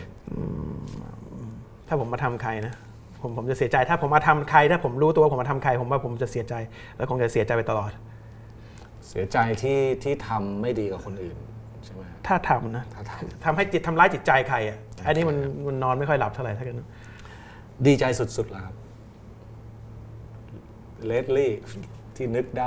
ถ้าผมมาทำใครนะผมจะเสียใจถ้าผมมาทำใครถ้าผมรู้ตัวว่าผมมาทำใครผมว่าผมจะเสียใจแล้วคงจะเสียใจไปตลอดเสียใจที่ทำไม่ดีกับคนอื่นใช่ไหมถ้าทำนะทำให้ทำร้ายจิตใจใครอ่ะอันนี้มันนอนไม่ค่อยหลับเท่าไหร่ถ้าเกิดดีใจสุดๆแล้วครับเลดลี่ที่นึกได้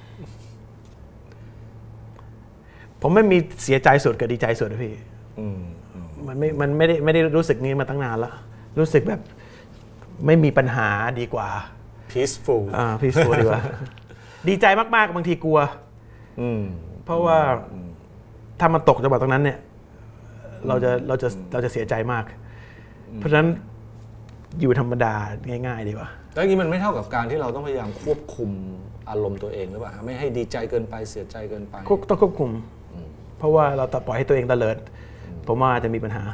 ผมไม่มีเสียใจสุดกับดีใจสุดนะพี่มันไม่ได้รู้สึกนี้มาตั้งนานแล้วรู้สึกแบบไม่มีปัญหาดีกว่า peaceful peaceful ดีกว่า ดีใจมากๆบางทีกลัวเพราะว่าถ้ามันตกจังหวะตรงนั้นเนี่ยเราจะเสียใจมากเพราะฉะนั้นอยู่ธรรมดาง่ายๆดีกว่าแล้วอย่างนี้มันไม่เท่ากับการที่เราต้องพยายามควบคุมอารมณ์ตัวเองหรือเปล่าไม่ให้ดีใจเกินไปเสียใจเกินไปต้องควบคุมเพราะว่าเราปล่อยให้ตัวเองเตลิดผมว่าจะมีปัญหา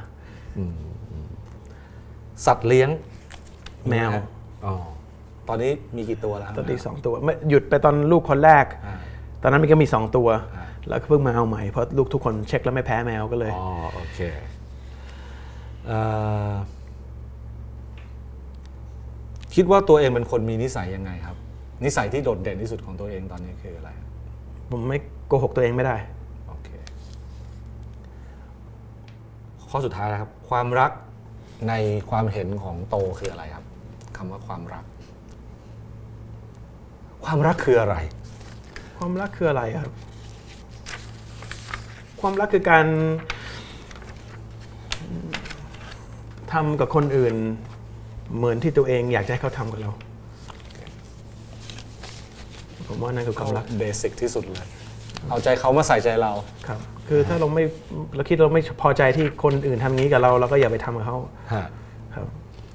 สัตว์เลี้ยงแมวตอนนี้มีกี่ตัวแล้วตอนนี้2 ตัวหยุดไปตอนลูกคนแรกตอนนั้นมันก็มี2 ตัวแล้วเพิ่งมาเอาใหม่เพราะลูกทุกคนเช็คแล้วไม่แพ้แมวก็เลยโอเคคิดว่าตัวเองเป็นคนมีนิสัยยังไงครับนิสัยที่โดดเด่นที่สุดของตัวเองตอนนี้คืออะไรผมไม่โกหกตัวเองไม่ได้โอเคข้อสุดท้ายนะครับความรักในความเห็นของโตคืออะไรครับคำว่าความรัก ความรักคืออะไรความรักคืออะไรครับความรักคือการทำกับคนอื่นเหมือนที่ตัวเองอยากให้เขาทำกับเราผมว่านั่นคือความรักเบสิกที่สุดเลยเอาใจเขามาใส่ใจเราครับคือถ้าเราคิดเราไม่พอใจที่คนอื่นทำงี้กับเราเราก็อย่าไปทำกับเขาครับ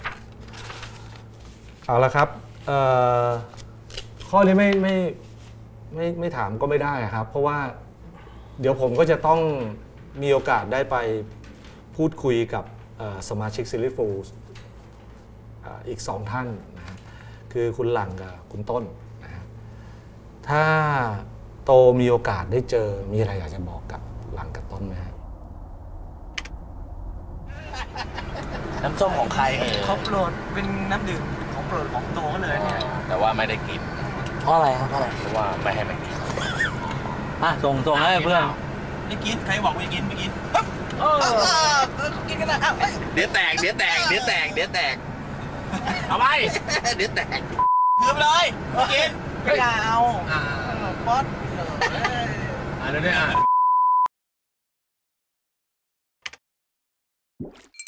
เอาละครับข้อนี้ไม่ถามก็ไม่ได้ครับเพราะว่าเดี๋ยวผมก็จะต้องมีโอกาสได้ไปพูดคุยกับสมาชิก Silly Fools อีก2ท่านนะฮะคือคุณหลังกับคุณต้นนะฮะถ้าโตมีโอกาสได้เจอมีอะไรอยากจะบอกกับหลังกับต้นไหมฮะน้ำส้มของใครเขาโปรดเป็นน้ำดื่มของโปรดของโตก็เลยเนี่ยแต่ว่าไม่ได้กินเพราะอะไรครับเพราะว่าไม่ให้มันกินส่งให้เพื่อนไม่กินใครบอกไม่กินไม่กินกินกันนะเดี๋ยวแตกเอาไปเดี๋ยวแตกลืมเลยไม่กินไม่เอาป๊อตเดี๋ยว